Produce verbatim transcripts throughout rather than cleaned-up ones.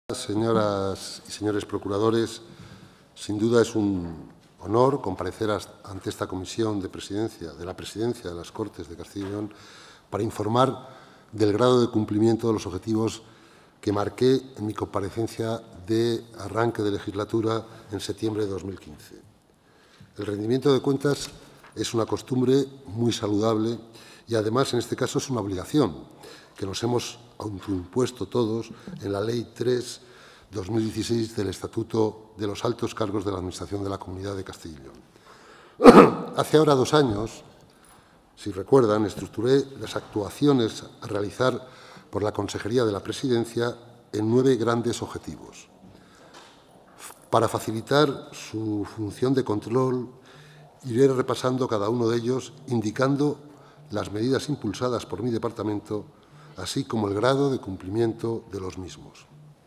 Señoras y señores procuradores, sin duda es un honor comparecer ante esta comisión de presidencia, de la presidencia de las Cortes de Castilla y León para informar del grado de cumplimiento de los objetivos que marqué en mi comparecencia de arranque de legislatura en septiembre de dos mil quince. El rendimiento de cuentas es una costumbre muy saludable y, además, en este caso es una obligación que nos hemos autoimpuesto todos en la Ley tres barra dos mil dieciséis del Estatuto de los Altos Cargos de la Administración de la Comunidad de Castilla y León. Hace ahora dos años, si recuerdan, estructuré las actuaciones a realizar por la Consejería de la Presidencia en nueve grandes objetivos. Para facilitar su función de control, iré repasando cada uno de ellos, indicando las medidas impulsadas por mi departamento, así como el grado de cumplimiento de los mismos.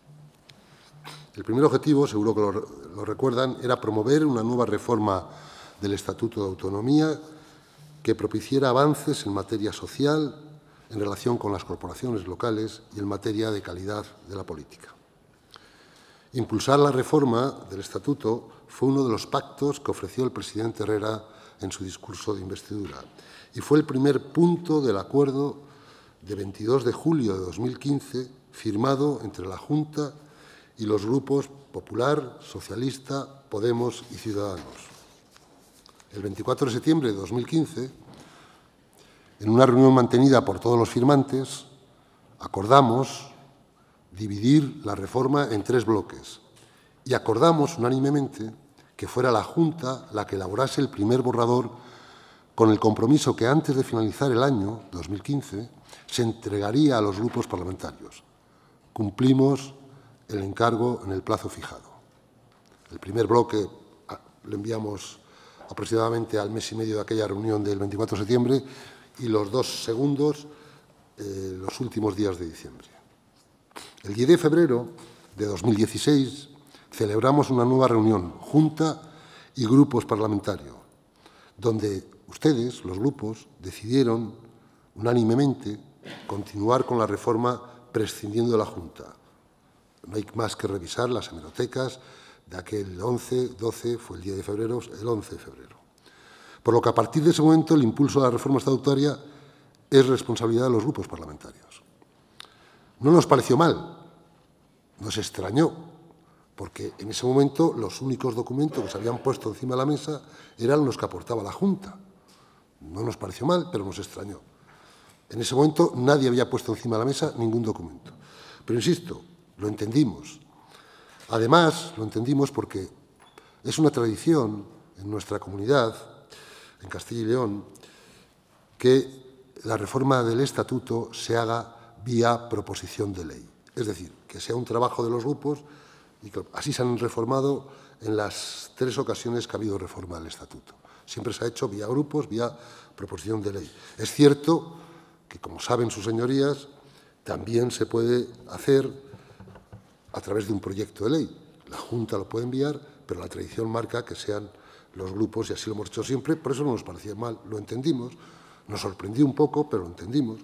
El primer objetivo, seguro que lo, lo recuerdan, era promover una nueva reforma del Estatuto de Autonomía que propiciara avances en materia social, en relación con las corporaciones locales y en materia de calidad de la política. Impulsar la reforma del Estatuto fue uno de los pactos que ofreció el presidente Herrera en su discurso de investidura y fue el primer punto del acuerdo de veintidós de julio de dos mil quince firmado entre la Junta y los grupos Popular, Socialista, Podemos y Ciudadanos. El veinticuatro de septiembre de dos mil quince, en una reunión mantenida por todos los firmantes, acordamos dividir la reforma en tres bloques y acordamos unánimemente que fuera la Junta la que elaborase el primer borrador con el compromiso que antes de finalizar el año dos mil quince se entregaría a los grupos parlamentarios. Cumplimos el encargo en el plazo fijado. El primer bloque lo enviamos aproximadamente al mes y medio de aquella reunión del veinticuatro de septiembre y los dos segundos eh, los últimos días de diciembre. El diez de febrero de dos mil dieciséis celebramos una nueva reunión, Junta y grupos parlamentarios, donde ustedes, los grupos, decidieron unánimemente continuar con la reforma prescindiendo de la Junta. No hay más que revisar las hemerotecas de aquel once, doce, fue el diez de febrero, el once de febrero. Por lo que a partir de ese momento el impulso de la reforma estatutaria es responsabilidad de los grupos parlamentarios. No nos pareció mal, nos extrañó, porque en ese momento los únicos documentos que se habían puesto encima de la mesa eran los que aportaba la Junta. No nos pareció mal, pero nos extrañó. En ese momento nadie había puesto encima de la mesa ningún documento. Pero, insisto, lo entendimos. Además, lo entendimos porque es una tradición en nuestra comunidad, en Castilla y León, que la reforma del Estatuto se haga vía proposición de ley. Es decir, que sea un trabajo de los grupos y que así se han reformado en las tres ocasiones que ha habido reforma del Estatuto. Siempre se ha hecho vía grupos, vía proposición de ley. Es cierto que, como saben sus señorías, también se puede hacer a través de un proyecto de ley. La Junta lo puede enviar, pero la tradición marca que sean los grupos, y así lo hemos hecho siempre. Por eso no nos parecía mal, lo entendimos. Nos sorprendió un poco, pero lo entendimos.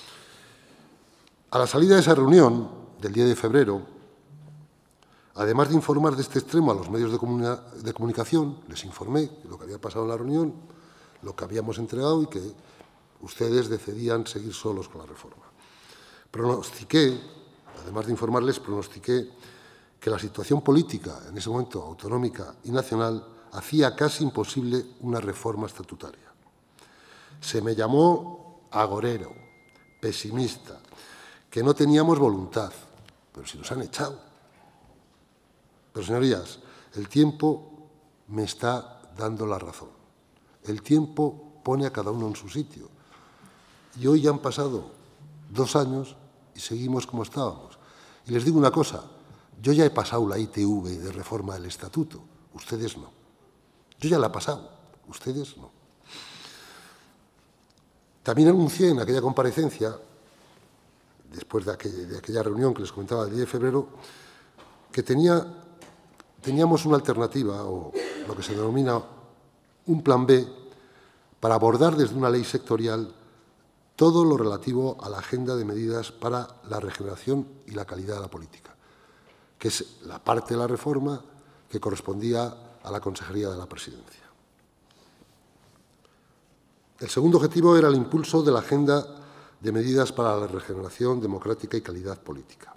A la salida de esa reunión, del diez de febrero, además de informar de este extremo a los medios de, de comunicación, les informé de lo que había pasado en la reunión, lo que habíamos entregado y que ustedes decidían seguir solos con la reforma. Pronostiqué, además de informarles, pronostiqué que la situación política, en ese momento autonómica y nacional, hacía casi imposible una reforma estatutaria. Se me llamó agorero, pesimista, que no teníamos voluntad, pero si nos han echado. Pero, señorías, el tiempo me está dando la razón. El tiempo pone a cada uno en su sitio. Y hoy ya han pasado dos años y seguimos como estábamos. Y les digo una cosa, yo ya he pasado la I T V de reforma del Estatuto, ustedes no. Yo ya la he pasado, ustedes no. También anuncié en aquella comparecencia, después de aquella, de aquella reunión que les comentaba el diez de febrero, que tenía, teníamos una alternativa, o lo que se denomina un plan B, para abordar desde una ley sectorial todo lo relativo a la agenda de medidas para la regeneración y la calidad de la política. que es la parte de la reforma que correspondía a la Consejería de la Presidencia. El segundo objetivo era el impulso de la agenda de medidas para la regeneración democrática y calidad política.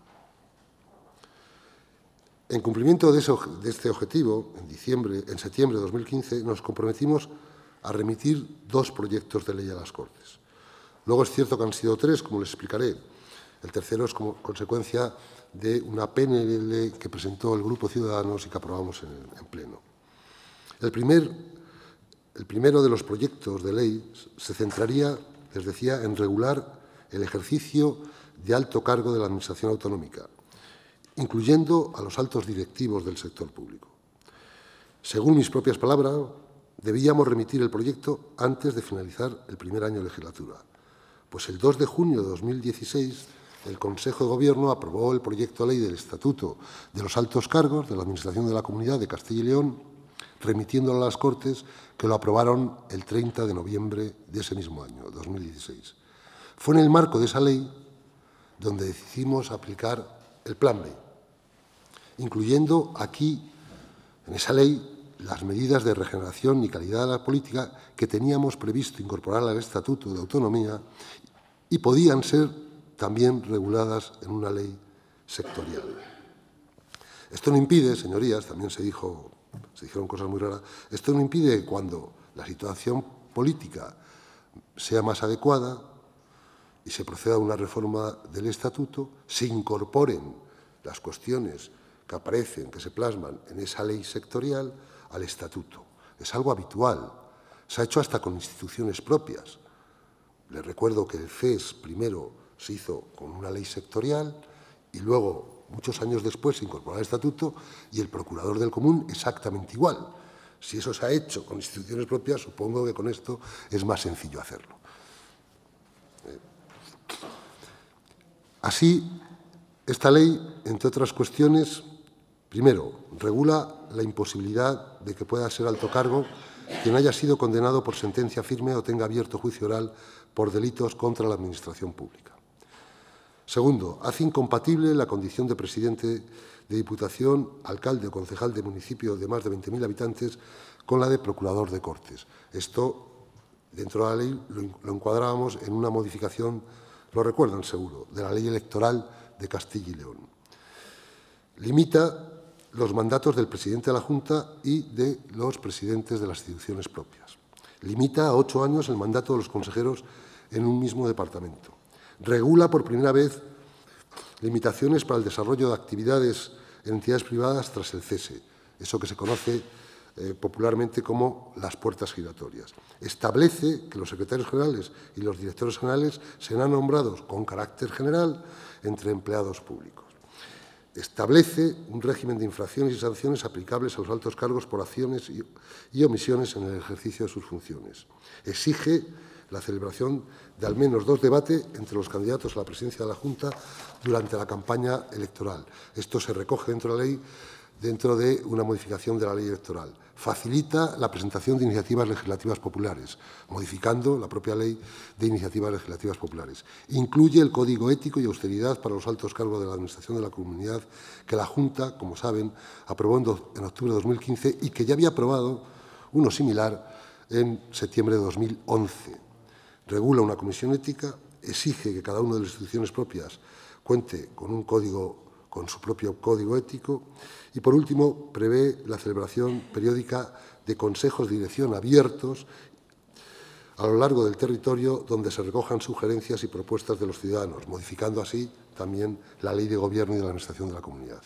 En cumplimiento de, ese, de este objetivo, en, diciembre, en septiembre de dos mil quince, nos comprometimos a remitir dos proyectos de ley a las Cortes. Luego es cierto que han sido tres, como les explicaré. El tercero es como consecuencia de una P N L que presentó el Grupo Ciudadanos y que aprobamos en, en pleno. El, primer, el primero de los proyectos de ley se centraría, les decía, en regular el ejercicio de alto cargo de la Administración autonómica, incluyendo a los altos directivos del sector público. Según mis propias palabras, debíamos remitir el proyecto antes de finalizar el primer año de legislatura, pues el dos de junio de dos mil dieciséis el Consejo de Gobierno aprobó el proyecto de ley del Estatuto de los Altos Cargos de la Administración de la Comunidad de Castilla y León, remitiéndolo a las Cortes, que lo aprobaron el treinta de noviembre de ese mismo año, dos mil dieciséis. Fue en el marco de esa ley donde decidimos aplicar el Plan B, incluyendo aquí, en esa ley, las medidas de regeneración y calidad de la política que teníamos previsto incorporar al Estatuto de Autonomía y podían ser también reguladas en una ley sectorial. Esto no impide, señorías, también se dijo, se dijeron cosas muy raras, esto no impide que cuando la situación política sea más adecuada y se proceda a una reforma del Estatuto, se incorporen las cuestiones que aparecen, que se plasman en esa ley sectorial al Estatuto. Es algo habitual. Se ha hecho hasta con instituciones propias. Les recuerdo que el C E S primero se hizo con una ley sectorial y luego, muchos años después, se incorporó al Estatuto y el Procurador del Común exactamente igual. Si eso se ha hecho con instituciones propias, supongo que con esto es más sencillo hacerlo. Así, esta ley, entre otras cuestiones, primero, regula la imposibilidad de que pueda ser alto cargo quien haya sido condenado por sentencia firme o tenga abierto juicio oral por delitos contra la Administración pública. Segundo, hace incompatible la condición de presidente de Diputación, alcalde o concejal de municipio de más de veinte mil habitantes con la de procurador de Cortes. Esto, dentro de la ley, lo, lo encuadrábamos en una modificación, lo recuerdan seguro, de la ley electoral de Castilla y León. Limita los mandatos del presidente de la Junta y de los presidentes de las instituciones propias. Limita a ocho años el mandato de los consejeros en un mismo departamento. Regula por primera vez limitaciones para el desarrollo de actividades en entidades privadas tras el cese, eso que se conoce eh, popularmente como las puertas giratorias. Establece que los secretarios generales y los directores generales serán nombrados con carácter general entre empleados públicos. Establece un régimen de infracciones y sanciones aplicables a los altos cargos por acciones y, y omisiones en el ejercicio de sus funciones. Exige la celebración de al menos dos debates entre los candidatos a la presidencia de la Junta durante la campaña electoral. Esto se recoge dentro de la ley, dentro de una modificación de la ley electoral. Facilita la presentación de iniciativas legislativas populares, modificando la propia ley de iniciativas legislativas populares. Incluye el Código Ético y Austeridad para los altos cargos de la Administración de la Comunidad, que la Junta, como saben, aprobó en, do, en octubre de dos mil quince y que ya había aprobado uno similar en septiembre de dos mil once. Regula una comisión ética, exige que cada una de las instituciones propias cuente con un código, con su propio código ético y, por último, prevé la celebración periódica de consejos de dirección abiertos a lo largo del territorio donde se recojan sugerencias y propuestas de los ciudadanos, modificando así también la Ley de Gobierno y de la Administración de la Comunidad.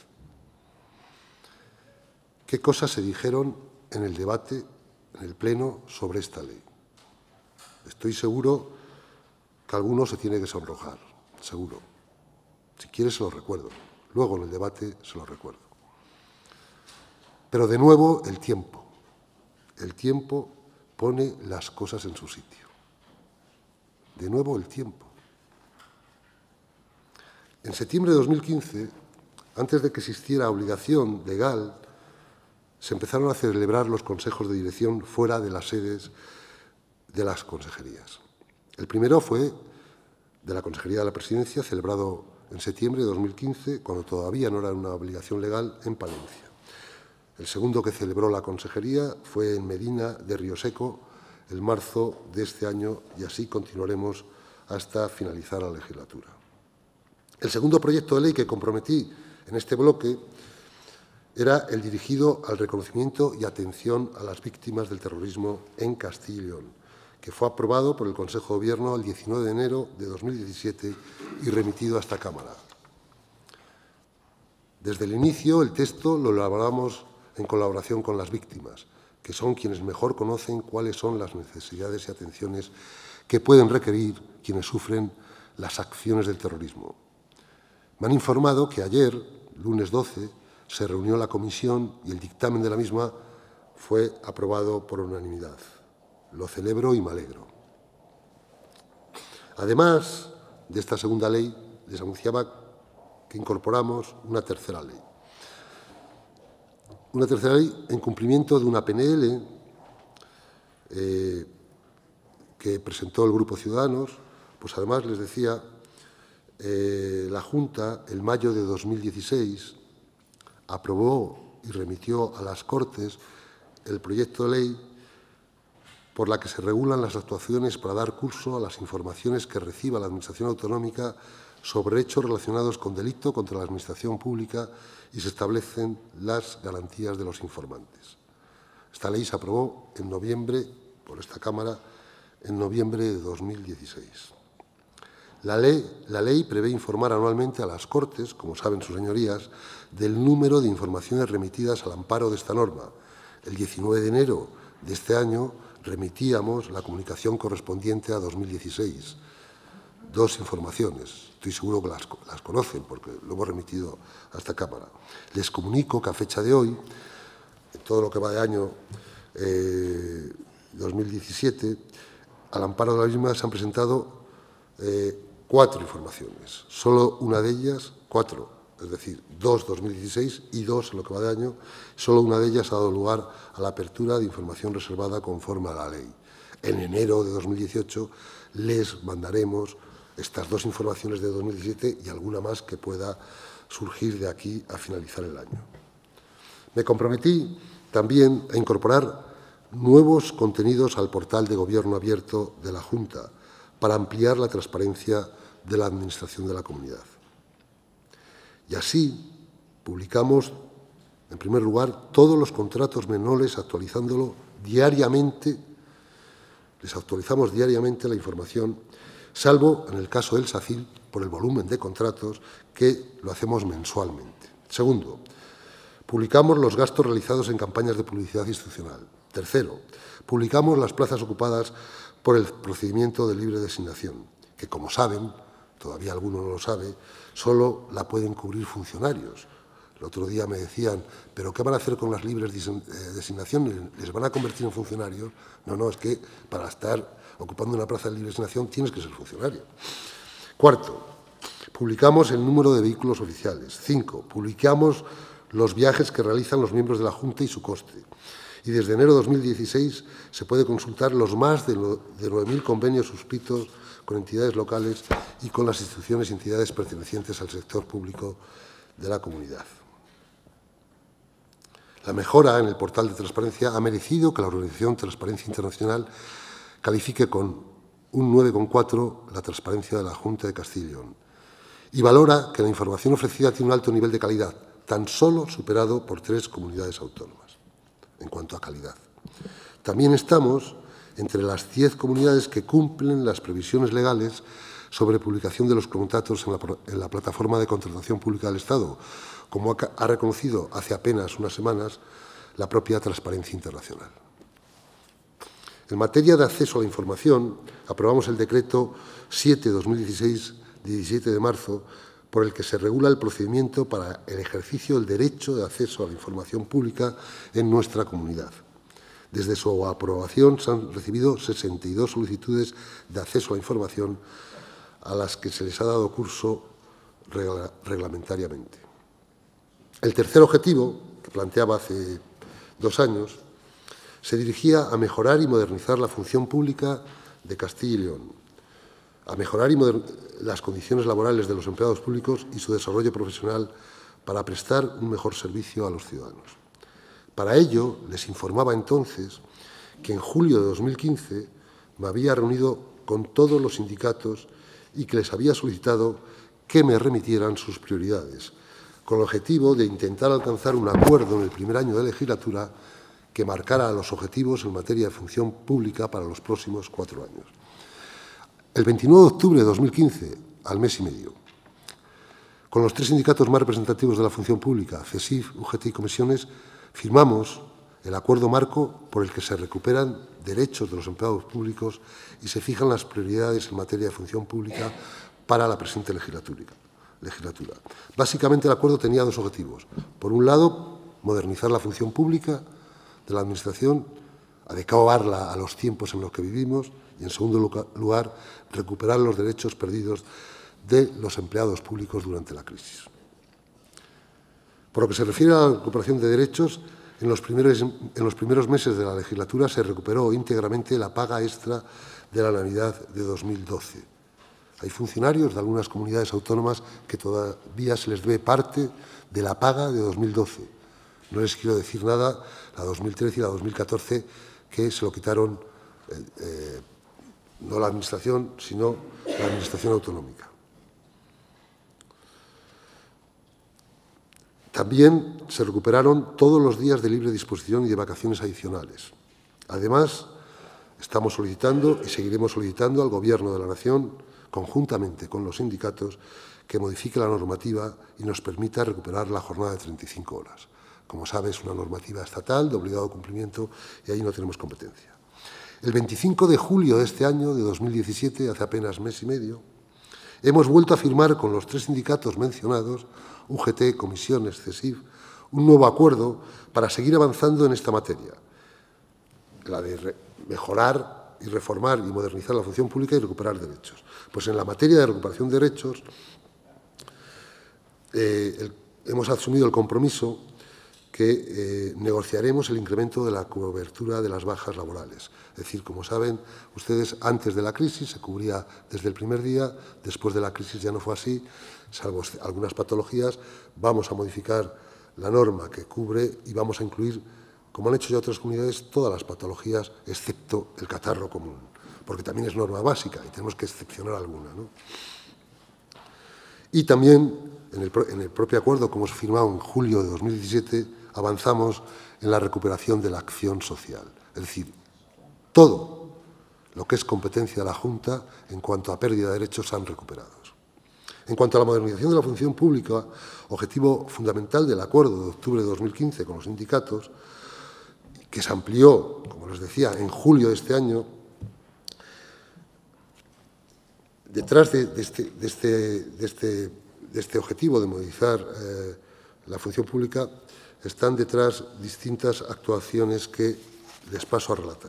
¿Qué cosas se dijeron en el debate, en el Pleno, sobre esta ley? Estoy seguro que alguno se tiene que sonrojar, seguro. Si quiere, se lo recuerdo. Luego, en el debate, se lo recuerdo. Pero, de nuevo, el tiempo. El tiempo pone las cosas en su sitio. De nuevo, el tiempo. En septiembre de dos mil quince, antes de que existiera obligación legal, se empezaron a celebrar los consejos de dirección fuera de las sedes de las consejerías. El primero fue de la Consejería de la Presidencia, celebrado en septiembre de dos mil quince, cuando todavía no era una obligación legal, en Palencia. El segundo que celebró la Consejería fue en Medina de Rioseco, en marzo de este año, y así continuaremos hasta finalizar la legislatura. El segundo proyecto de ley que comprometí en este bloque era el dirigido al reconocimiento y atención a las víctimas del terrorismo en Castilla y León, que fue aprobado por el Consejo de Gobierno el diecinueve de enero de dos mil diecisiete y remitido a esta Cámara. Desde el inicio, el texto lo elaboramos en colaboración con las víctimas, que son quienes mejor conocen cuáles son las necesidades y atenciones que pueden requerir quienes sufren las acciones del terrorismo. Me han informado que ayer, lunes doce, se reunió la comisión y el dictamen de la misma fue aprobado por unanimidad. Lo celebro y me alegro. Además de esta segunda ley, les anunciaba que incorporamos una tercera ley. Una tercera ley en cumplimiento de una P N L eh, que presentó el Grupo Ciudadanos. Pues además les decía, eh, la Junta, en mayo de dos mil dieciséis, aprobó y remitió a las Cortes el proyecto de ley por la que se regulan las actuaciones para dar curso a las informaciones que reciba la Administración autonómica sobre hechos relacionados con delito contra la Administración pública y se establecen las garantías de los informantes. Esta ley se aprobó en noviembre por esta Cámara, en noviembre de dos mil dieciséis. La ley, la ley prevé informar anualmente a las Cortes, como saben sus señorías, del número de informaciones remitidas al amparo de esta norma. El diecinueve de enero de este año remitíamos la comunicación correspondiente a dos mil dieciséis. Dos informaciones, estoy seguro que las, las conocen porque lo hemos remitido a esta Cámara. Les comunico que a fecha de hoy, en todo lo que va de año eh, dos mil diecisiete, al amparo de la misma se han presentado eh, cuatro informaciones. Solo una de ellas, cuatro, es decir, dos dos mil dieciséis y dos en lo que va de año, solo una de ellas ha dado lugar a la apertura de información reservada conforme a la ley. En enero de dos mil dieciocho les mandaremos estas dos informaciones de dos mil diecisiete y alguna más que pueda surgir de aquí a finalizar el año. Me comprometí también a incorporar nuevos contenidos al portal de Gobierno abierto de la Junta para ampliar la transparencia de la Administración de la Comunidad. Y así publicamos, en primer lugar, todos los contratos menores actualizándolo diariamente. Les actualizamos diariamente la información, salvo en el caso del SACIL, por el volumen de contratos, que lo hacemos mensualmente. Segundo, publicamos los gastos realizados en campañas de publicidad institucional. Tercero, publicamos las plazas ocupadas por el procedimiento de libre designación, que, como saben, todavía alguno no lo sabe, solo la pueden cubrir funcionarios. El otro día me decían, ¿pero qué van a hacer con las libres designaciones? ¿Les van a convertir en funcionarios? No, no, es que para estar ocupando una plaza de libre designación tienes que ser funcionario. Cuarto, publicamos el número de vehículos oficiales. Cinco, publicamos los viajes que realizan los miembros de la Junta y su coste. Y desde enero de dos mil dieciséis se puede consultar los más de nueve mil convenios suscritos con entidades locales y con las instituciones y entidades pertenecientes al sector público de la comunidad. La mejora en el portal de transparencia ha merecido que la organización Transparencia Internacional califique con un nueve coma cuatro la transparencia de la Junta de Castilla y León y valora que la información ofrecida tiene un alto nivel de calidad, tan solo superado por tres comunidades autónomas en cuanto a calidad. También estamos entre las diez comunidades que cumplen las previsiones legales sobre publicación de los contratos en la, en la plataforma de contratación pública del Estado, como ha, ha reconocido hace apenas unas semanas la propia Transparencia Internacional. En materia de acceso a la información, aprobamos el decreto siete barra dos mil dieciséis, de diecisiete de marzo, por el que se regula el procedimiento para el ejercicio del derecho de acceso a la información pública en nuestra comunidad. Desde su aprobación se han recibido sesenta y dos solicitudes de acceso a la información a las que se les ha dado curso regla, reglamentariamente. El tercer objetivo, que planteaba hace dos años, se dirigía a mejorar y modernizar la función pública de Castilla y León. a mejorar y las condiciones laborales de los empleados públicos y su desarrollo profesional para prestar un mejor servicio a los ciudadanos. Para ello, les informaba entonces que en julio de dos mil quince me había reunido con todos los sindicatos y que les había solicitado que me remitieran sus prioridades, con el objetivo de intentar alcanzar un acuerdo en el primer año de legislatura que marcara los objetivos en materia de función pública para los próximos cuatro años. El veintinueve de octubre de dos mil quince, al mes y medio, con los tres sindicatos más representativos de la función pública, CESIF, U G T y Comisiones, firmamos el acuerdo marco por el que se recuperan derechos de los empleados públicos y se fijan las prioridades en materia de función pública para la presente legislatura. legislatura. Básicamente, el acuerdo tenía dos objetivos. Por un lado, modernizar la función pública de la Administración, adecuarla a los tiempos en los que vivimos y, en segundo lugar, recuperar los derechos perdidos de los empleados públicos durante la crisis. Por lo que se refiere a la recuperación de derechos, en los primeros, en los primeros meses de la legislatura se recuperó íntegramente la paga extra de la Navidad de dos mil doce. Hay funcionarios de algunas comunidades autónomas que todavía se les debe parte de la paga de dos mil doce. No les quiero decir nada, la dos mil trece y la dos mil catorce, que se lo quitaron eh, eh, no la Administración, sino la Administración autonómica. También se recuperaron todos los días de libre disposición y de vacaciones adicionales. Además, estamos solicitando y seguiremos solicitando al Gobierno de la Nación, conjuntamente con los sindicatos, que modifique la normativa y nos permita recuperar la jornada de treinta y cinco horas. Como sabe, es una normativa estatal de obligado cumplimiento y ahí no tenemos competencia. El veinticinco de julio de este año, de dos mil diecisiete, hace apenas mes y medio, hemos vuelto a firmar con los tres sindicatos mencionados, U G T, Comisiones, CESIF, un nuevo acuerdo para seguir avanzando en esta materia, la de mejorar y reformar y modernizar la función pública y recuperar derechos. Pues en la materia de recuperación de derechos eh, el, hemos asumido el compromiso que eh, negociaremos el incremento de la cobertura de las bajas laborales. Es decir, como saben ustedes, antes de la crisis se cubría desde el primer día, después de la crisis ya no fue así, salvo algunas patologías. Vamos a modificar la norma que cubre y vamos a incluir, como han hecho ya otras comunidades, todas las patologías, excepto el catarro común, porque también es norma básica y tenemos que excepcionar alguna, ¿no? Y también, en el, en el propio acuerdo que hemos firmado en julio de dos mil diecisiete, avanzamos en la recuperación de la acción social. Es decir, todo lo que es competencia de la Junta en cuanto a pérdida de derechos se han recuperado. En cuanto a la modernización de la función pública, objetivo fundamental del acuerdo de octubre de dos mil quince con los sindicatos, que se amplió, como les decía, en julio de este año, detrás de, de, este, de, este, de, este, de este objetivo de modernizar eh, la función pública, están detrás distintas actuaciones que les paso a relatar.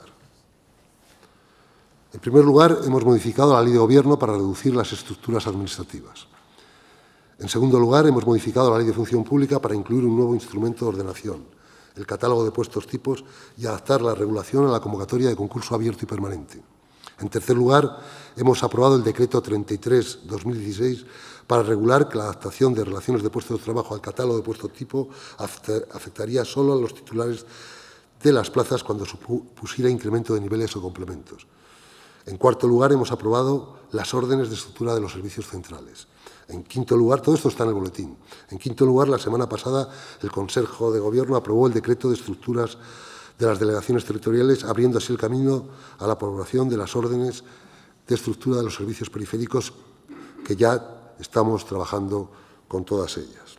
En primer lugar, hemos modificado la Ley de Gobierno para reducir las estructuras administrativas. En segundo lugar, hemos modificado la Ley de Función Pública para incluir un nuevo instrumento de ordenación, el catálogo de puestos tipos, y adaptar la regulación a la convocatoria de concurso abierto y permanente. En tercer lugar, hemos aprobado el Decreto treinta y tres barra dos mil dieciséis para regular que la adaptación de relaciones de puestos de trabajo al catálogo de puestos tipo afectaría solo a los titulares de las plazas cuando supusiera incremento de niveles o complementos. En cuarto lugar, hemos aprobado las órdenes de estructura de los servicios centrales. En quinto lugar, todo esto está en el boletín. En quinto lugar, la semana pasada, el Consejo de Gobierno aprobó el decreto de estructuras de las delegaciones territoriales, abriendo así el camino a la aprobación de las órdenes de estructura de los servicios periféricos, que ya estamos trabajando con todas ellas.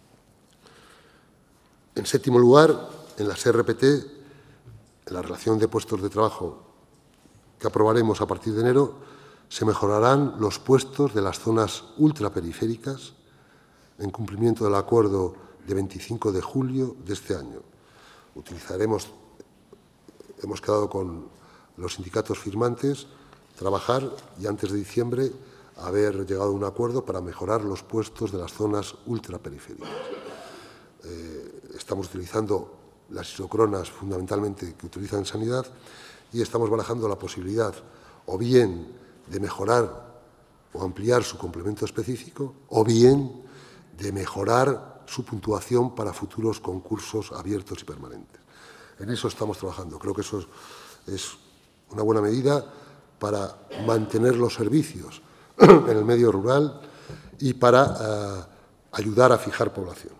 En séptimo lugar, en las R P T, en la relación de puestos de trabajo que aprobaremos a partir de enero, se mejorarán los puestos de las zonas ultraperiféricas en cumplimiento del acuerdo de veinticinco de julio de este año. Utilizaremos, hemos quedado con los sindicatos firmantes, trabajar y antes de diciembre haber llegado a un acuerdo para mejorar los puestos de las zonas ultraperiféricas. Eh, estamos utilizando las isocronas fundamentalmente que utilizan en sanidad y estamos barajando la posibilidad o bien de mejorar o ampliar su complemento específico, o bien de mejorar su puntuación para futuros concursos abiertos y permanentes. En eso estamos trabajando. Creo que eso es, es una buena medida para mantener los servicios en el medio rural y para uh, ayudar a fijar población.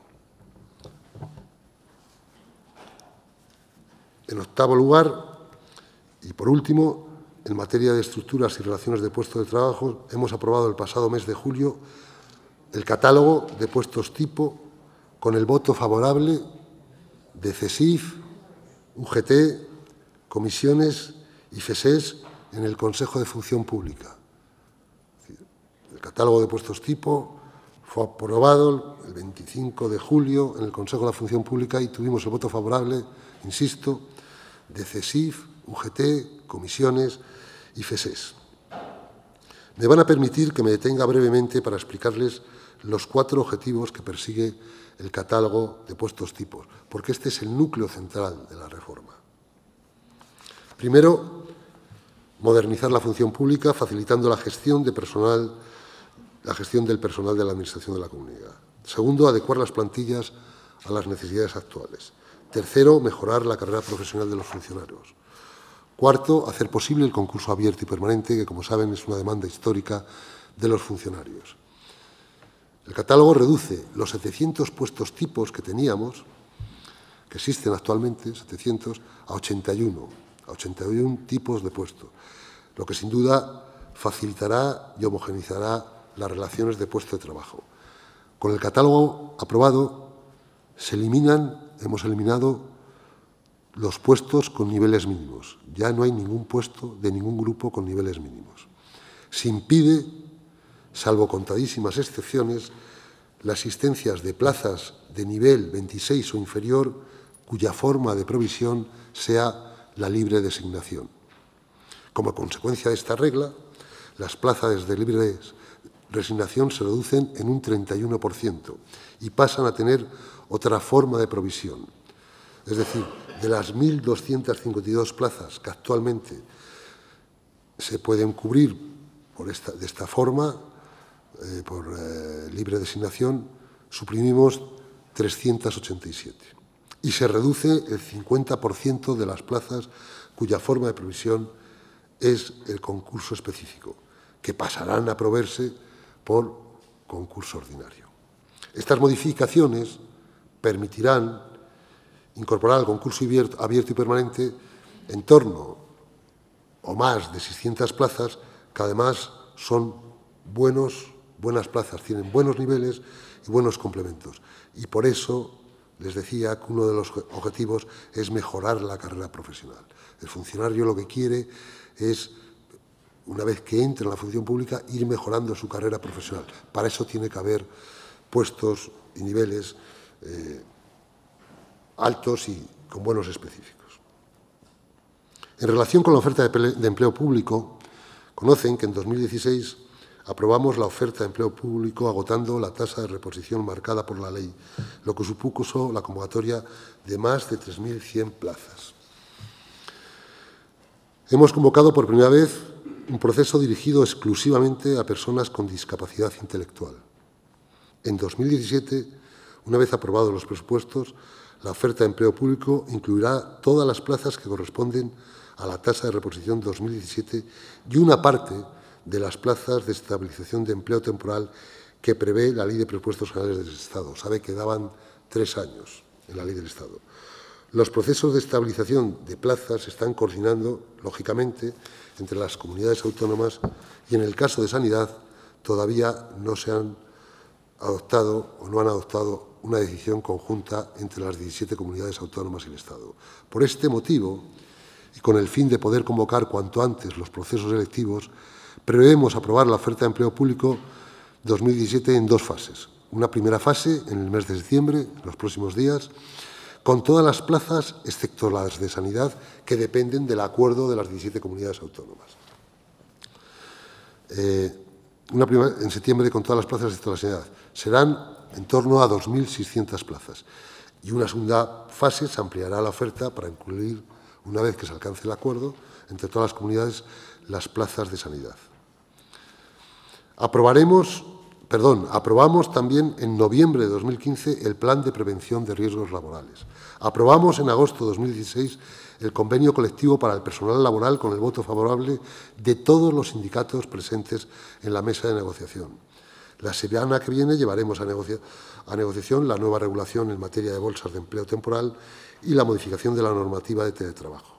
En octavo lugar, y por último, en materia de estructuras y relaciones de puestos de trabajo, hemos aprobado el pasado mes de julio el catálogo de puestos tipo con el voto favorable de CESIF, U G T, comisiones y FESES en el Consejo de Función Pública. El catálogo de puestos tipo fue aprobado el veinticinco de julio en el Consejo de la Función Pública y tuvimos el voto favorable, insisto, de CESIF, U G T, comisiones y FESES. Me van a permitir que me detenga brevemente para explicarles los cuatro objetivos que persigue el catálogo de puestos tipos, porque este es el núcleo central de la reforma. Primero, modernizar la función pública, facilitando la gestión de personal, la gestión del personal de la Administración de la Comunidad. Segundo, adecuar las plantillas a las necesidades actuales. Tercero, mejorar la carrera profesional de los funcionarios. Cuarto, hacer posible el concurso abierto y permanente, que, como saben, es una demanda histórica de los funcionarios. El catálogo reduce los setecientos puestos tipos que teníamos, que existen actualmente, setecientos, a ochenta y uno, a ochenta y uno tipos de puestos, lo que sin duda facilitará y homogeneizará las relaciones de puesto de trabajo. Con el catálogo aprobado se eliminan, hemos eliminado los puestos con niveles mínimos. Ya no hay ningún puesto de ningún grupo con niveles mínimos. Se impide, salvo contadísimas excepciones, las existencias de plazas de nivel veintiséis o inferior cuya forma de provisión sea la libre designación. Como consecuencia de esta regla, las plazas de libre designación se reducen en un treinta y uno por ciento y pasan a tener otra forma de provisión. Es decir, de las mil doscientas cincuenta y dos plazas que actualmente se pueden cubrir por esta, de esta forma, eh, por eh, libre designación, suprimimos trescientas ochenta y siete. Y se reduce el cincuenta por ciento de las plazas cuya forma de provisión es el concurso específico, que pasarán a proveerse por concurso ordinario. Estas modificaciones permitirán incorporar al concurso abierto y permanente en torno o más de seiscientas plazas, que además son buenos, buenas plazas, tienen buenos niveles y buenos complementos. Y por eso les decía que uno de los objetivos es mejorar la carrera profesional. El funcionario lo que quiere es, una vez que entre en la función pública, ir mejorando su carrera profesional. Para eso tiene que haber puestos y niveles eh, altos y con buenos específicos. En relación con la oferta de empleo público, conocen que en dos mil dieciséis aprobamos la oferta de empleo público agotando la tasa de reposición marcada por la ley, lo que supuso la convocatoria de más de tres mil cien plazas. Hemos convocado por primera vez un proceso dirigido exclusivamente a personas con discapacidad intelectual. En dos mil diecisiete, una vez aprobados los presupuestos, la oferta de empleo público incluirá todas las plazas que corresponden a la tasa de reposición dos mil diecisiete y una parte de las plazas de estabilización de empleo temporal que prevé la Ley de Presupuestos Generales del Estado. Sabe que daban tres años en la Ley del Estado. Los procesos de estabilización de plazas se están coordinando, lógicamente, entre las comunidades autónomas y, en el caso de sanidad, todavía no se han adoptado o no han adoptado una decisión conjunta entre las diecisiete comunidades autónomas y el Estado. Por este motivo, y con el fin de poder convocar cuanto antes los procesos selectivos, prevemos aprobar la oferta de empleo público dos mil diecisiete en dos fases. Una primera fase en el mes de septiembre, en los próximos días, con todas las plazas, excepto las de sanidad, que dependen del acuerdo de las diecisiete comunidades autónomas. Eh, una primera, en septiembre, con todas las plazas, excepto la sanidad. Serán en torno a dos mil seiscientas plazas. Y una segunda fase se ampliará la oferta para incluir, una vez que se alcance el acuerdo, entre todas las comunidades, las plazas de sanidad. Aprobaremos, perdón, aprobamos también en noviembre de dos mil quince el Plan de Prevención de Riesgos Laborales. Aprobamos en agosto de dos mil dieciséis el convenio colectivo para el personal laboral con el voto favorable de todos los sindicatos presentes en la mesa de negociación. La semana que viene llevaremos a, negocia a negociación la nueva regulación en materia de bolsas de empleo temporal y la modificación de la normativa de teletrabajo.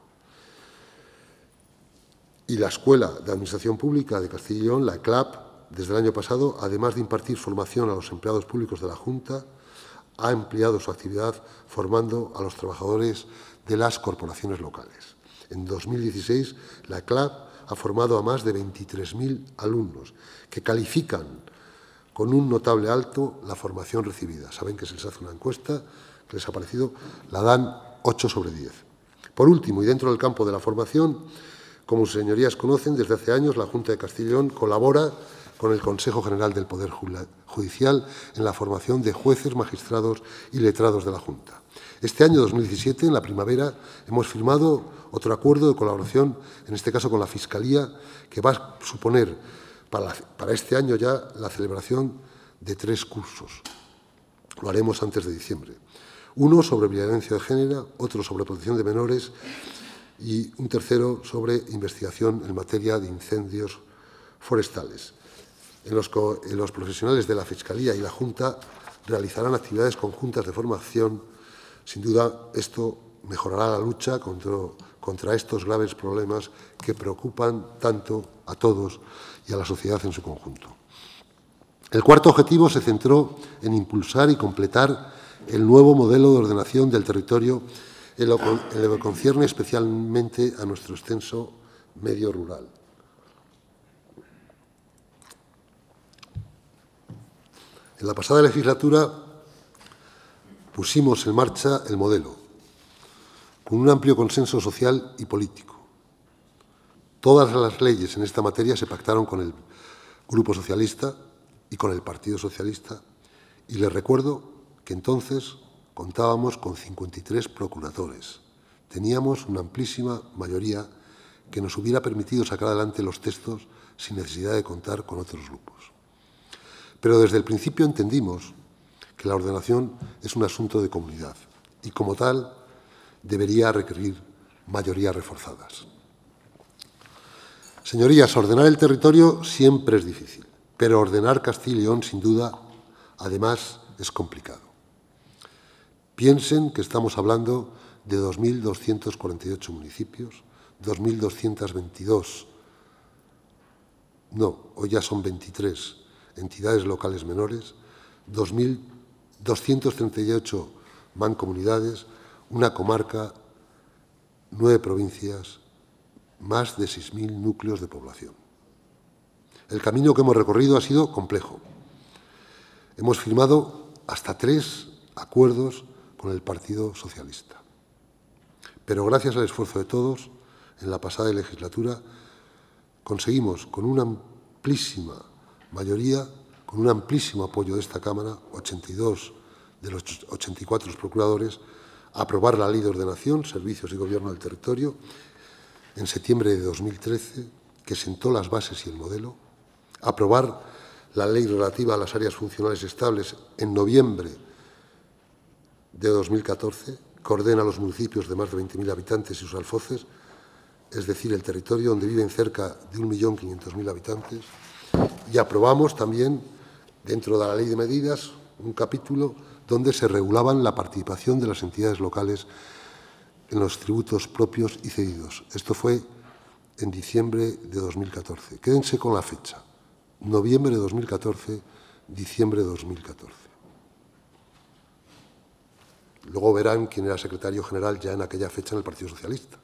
Y la Escuela de Administración Pública de Castilla y León, la E C L A P, desde el año pasado, además de impartir formación a los empleados públicos de la Junta, ha ampliado su actividad formando a los trabajadores de las corporaciones locales. En dos mil dieciséis, la E C L A P ha formado a más de veintitrés mil alumnos que califican con un notable alto la formación recibida. Saben que se les hace una encuesta que les ha parecido, la dan ocho sobre diez. Por último, y dentro del campo de la formación, como sus señorías conocen, desde hace años la Junta de Castilla y León colabora con el Consejo General del Poder Judicial en la formación de jueces, magistrados y letrados de la Junta. Este año dos mil diecisiete, en la primavera, hemos firmado otro acuerdo de colaboración, en este caso con la Fiscalía, que va a suponer para, la, para este año ya la celebración de tres cursos. Lo haremos antes de diciembre. Uno sobre violencia de género, otro sobre protección de menores y un tercero sobre investigación en materia de incendios forestales. En los, en los profesionales de la Fiscalía y la Junta realizarán actividades conjuntas de formación. Sin duda, esto mejorará la lucha contra, contra estos graves problemas que preocupan tanto a todos y a la sociedad en su conjunto. El cuarto objetivo se centró en impulsar y completar el nuevo modelo de ordenación del territorio en lo, en lo que concierne especialmente a nuestro extenso medio rural. En la pasada legislatura pusimos en marcha el modelo, con un amplio consenso social y político. Todas las leyes en esta materia se pactaron con el Grupo Socialista y con el Partido Socialista, y les recuerdo que entonces contábamos con cincuenta y tres procuradores. Teníamos una amplísima mayoría que nos hubiera permitido sacar adelante los textos sin necesidad de contar con otros grupos. Pero desde el principio entendimos que la ordenación es un asunto de comunidad y, como tal, debería requerir mayorías reforzadas. Señorías, ordenar el territorio siempre es difícil, pero ordenar Castilla y León, sin duda, además, es complicado. Piensen que estamos hablando de dos mil doscientos cuarenta y ocho municipios, dos mil doscientos veintidós, no, hoy ya son veintitrés entidades locales menores, dos mil doscientas treinta y ocho mancomunidades, una comarca, nueve provincias, más de seis mil núcleos de población. El camino que hemos recorrido ha sido complejo. Hemos firmado hasta tres acuerdos con el Partido Socialista. Pero gracias al esfuerzo de todos, en la pasada legislatura conseguimos con una amplísima mayoría, con un amplísimo apoyo de esta Cámara, ochenta y dos de los ochenta y cuatro procuradores, aprobar la Ley de Ordenación, Servicios y Gobierno del Territorio en septiembre de dos mil trece, que sentó las bases y el modelo, aprobar la Ley relativa a las áreas funcionales estables en noviembre de dos mil catorce, que ordena los municipios de más de veinte mil habitantes y sus alfoces, es decir, el territorio donde viven cerca de un millón quinientos mil habitantes, y aprobamos también, dentro de la Ley de Medidas, un capítulo donde se regulaban la participación de las entidades locales en los tributos propios y cedidos. Esto fue en diciembre de dos mil catorce. Quédense con la fecha, noviembre de dos mil catorce, diciembre de dos mil catorce. Luego verán quién era secretario general ya en aquella fecha en el Partido Socialista.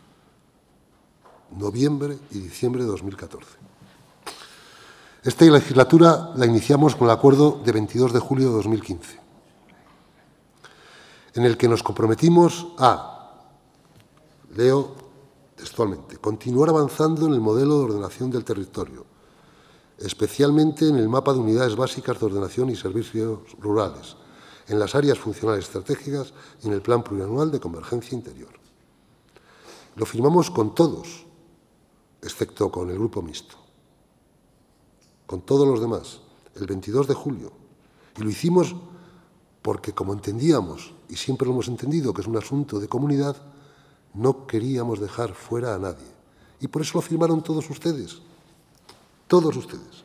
Noviembre y diciembre de dos mil catorce. Esta legislatura la iniciamos con el acuerdo de veintidós de julio de dos mil quince, en el que nos comprometimos a, leo textualmente, continuar avanzando en el modelo de ordenación del territorio, especialmente en el mapa de unidades básicas de ordenación y servicios rurales, en las áreas funcionales estratégicas y en el Plan Plurianual de Convergencia Interior. Lo firmamos con todos, excepto con el Grupo Mixto. con todos los demás, el veintidós de julio. Y lo hicimos porque, como entendíamos, y siempre lo hemos entendido, que es un asunto de comunidad, no queríamos dejar fuera a nadie. Y por eso lo firmaron todos ustedes, todos ustedes.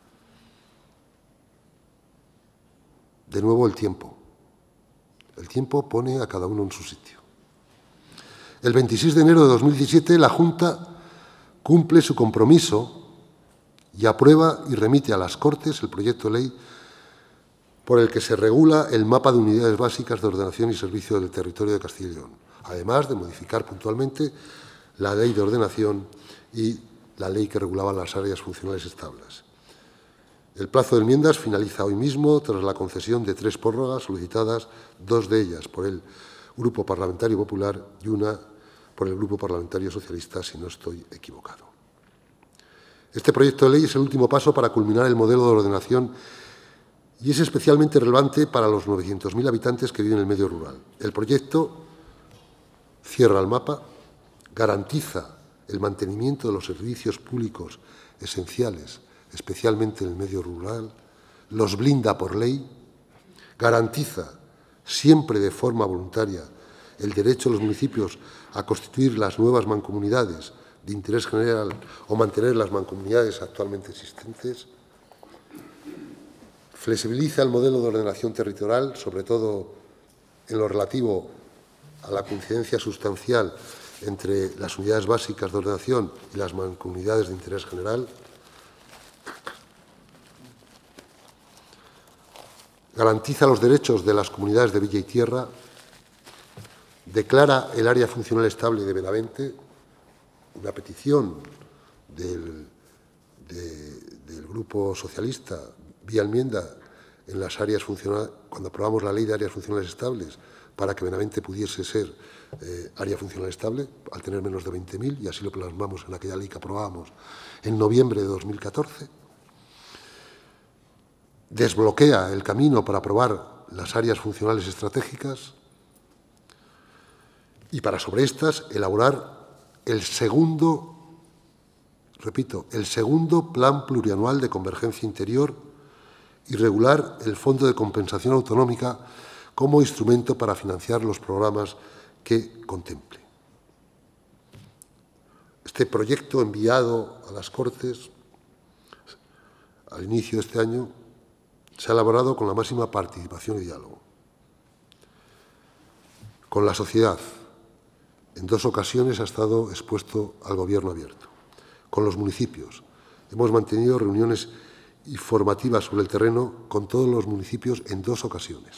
De nuevo, el tiempo. El tiempo pone a cada uno en su sitio. El veintiséis de enero de dos mil diecisiete, la Junta cumple su compromiso y aprueba y remite a las Cortes el proyecto de ley por el que se regula el mapa de unidades básicas de ordenación y servicio del territorio de Castilla y León, además de modificar puntualmente la ley de ordenación y la ley que regulaba las áreas funcionales estables. El plazo de enmiendas finaliza hoy mismo tras la concesión de tres prórrogas solicitadas, dos de ellas por el Grupo Parlamentario Popular y una por el Grupo Parlamentario Socialista, si no estoy equivocado. Este proyecto de ley es el último paso para culminar el modelo de ordenación y es especialmente relevante para los novecientos mil habitantes que viven en el medio rural. El proyecto cierra el mapa, garantiza el mantenimiento de los servicios públicos esenciales, especialmente en el medio rural, los blinda por ley, garantiza siempre de forma voluntaria el derecho de los municipios a constituir las nuevas mancomunidades de interés general o mantener las mancomunidades actualmente existentes, flexibiliza el modelo de ordenación territorial, sobre todo en lo relativo a la coincidencia sustancial entre las unidades básicas de ordenación y las mancomunidades de interés general, garantiza los derechos de las comunidades de villa y tierra, declara el área funcional estable de Benavente, una petición del, de, del Grupo Socialista vía enmienda en las áreas funcionales, cuando aprobamos la Ley de Áreas Funcionales Estables, para que Benavente pudiese ser eh, área funcional estable, al tener menos de veinte mil, y así lo plasmamos en aquella ley que aprobábamos en noviembre de dos mil catorce. Desbloquea el camino para aprobar las áreas funcionales estratégicas y para sobre estas elaborar el segundo, repito, el segundo Plan Plurianual de Convergencia Interior y regular el Fondo de Compensación Autonómica como instrumento para financiar los programas que contemple. Este proyecto enviado a las Cortes al inicio de este año se ha elaborado con la máxima participación y diálogo, con la sociedad. En dos ocasiones ha estado expuesto al Gobierno abierto, con los municipios. Hemos mantenido reuniones informativas sobre el terreno con todos los municipios en dos ocasiones.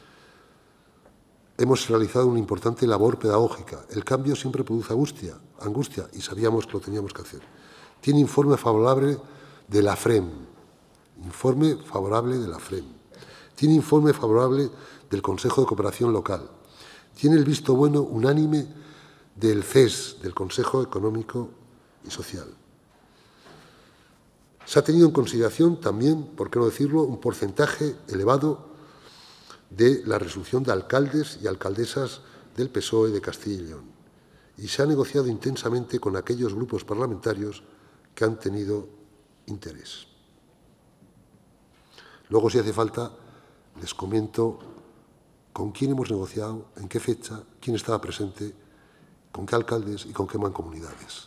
Hemos realizado una importante labor pedagógica. El cambio siempre produce angustia, angustia y sabíamos que lo teníamos que hacer. Tiene informe favorable de la FREM, informe favorable de la FREM. Tiene informe favorable del Consejo de Cooperación Local. Tiene el visto bueno unánime del C E S, del Consejo Económico y Social. Se ha tenido en consideración también, por qué no decirlo, un porcentaje elevado de la resolución de alcaldes y alcaldesas del P S O E de Castilla y León. Y se ha negociado intensamente con aquellos grupos parlamentarios que han tenido interés. Luego, si hace falta, les comento con quién hemos negociado, en qué fecha, quién estaba presente, con qué alcaldes y con qué mancomunidades.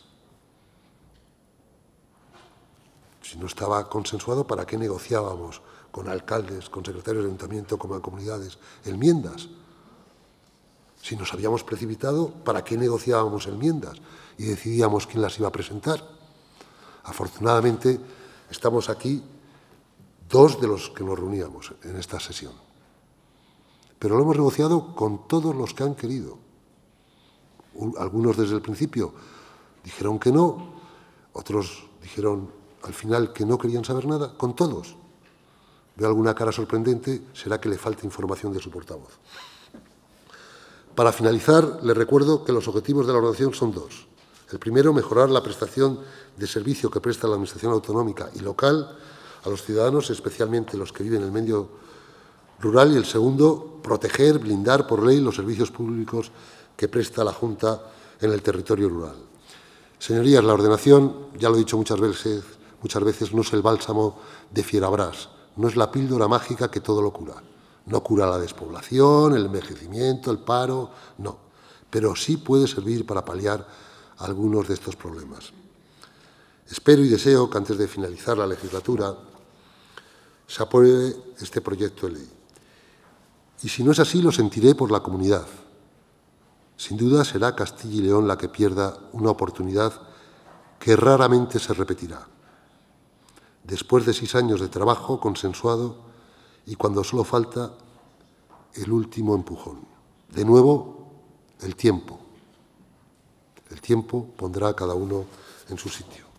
Si no estaba consensuado, ¿para qué negociábamos con alcaldes, con secretarios de ayuntamiento, con mancomunidades, enmiendas? Si nos habíamos precipitado, ¿para qué negociábamos enmiendas y decidíamos quién las iba a presentar? Afortunadamente, estamos aquí dos de los que nos reuníamos en esta sesión. Pero lo hemos negociado con todos los que han querido. Algunos desde el principio dijeron que no, otros dijeron al final que no querían saber nada, con todos. Veo alguna cara sorprendente, será que le falta información de su portavoz. Para finalizar, les recuerdo que los objetivos de la ordenación son dos. El primero, mejorar la prestación de servicio que presta la Administración autonómica y local a los ciudadanos, especialmente los que viven en el medio rural. Y el segundo, proteger, blindar por ley los servicios públicos que presta la Junta en el territorio rural. Señorías, la ordenación, ya lo he dicho muchas veces, muchas veces no es el bálsamo de Fierabras, no es la píldora mágica que todo lo cura. No cura la despoblación, el envejecimiento, el paro, no. Pero sí puede servir para paliar algunos de estos problemas. Espero y deseo que antes de finalizar la legislatura se apruebe este proyecto de ley. Y si no es así, lo sentiré por la comunidad. Sin duda será Castilla y León la que pierda una oportunidad que raramente se repetirá. Después de seis años de trabajo consensuado y cuando solo falta el último empujón. De nuevo, el tiempo. El tiempo pondrá a cada uno en su sitio.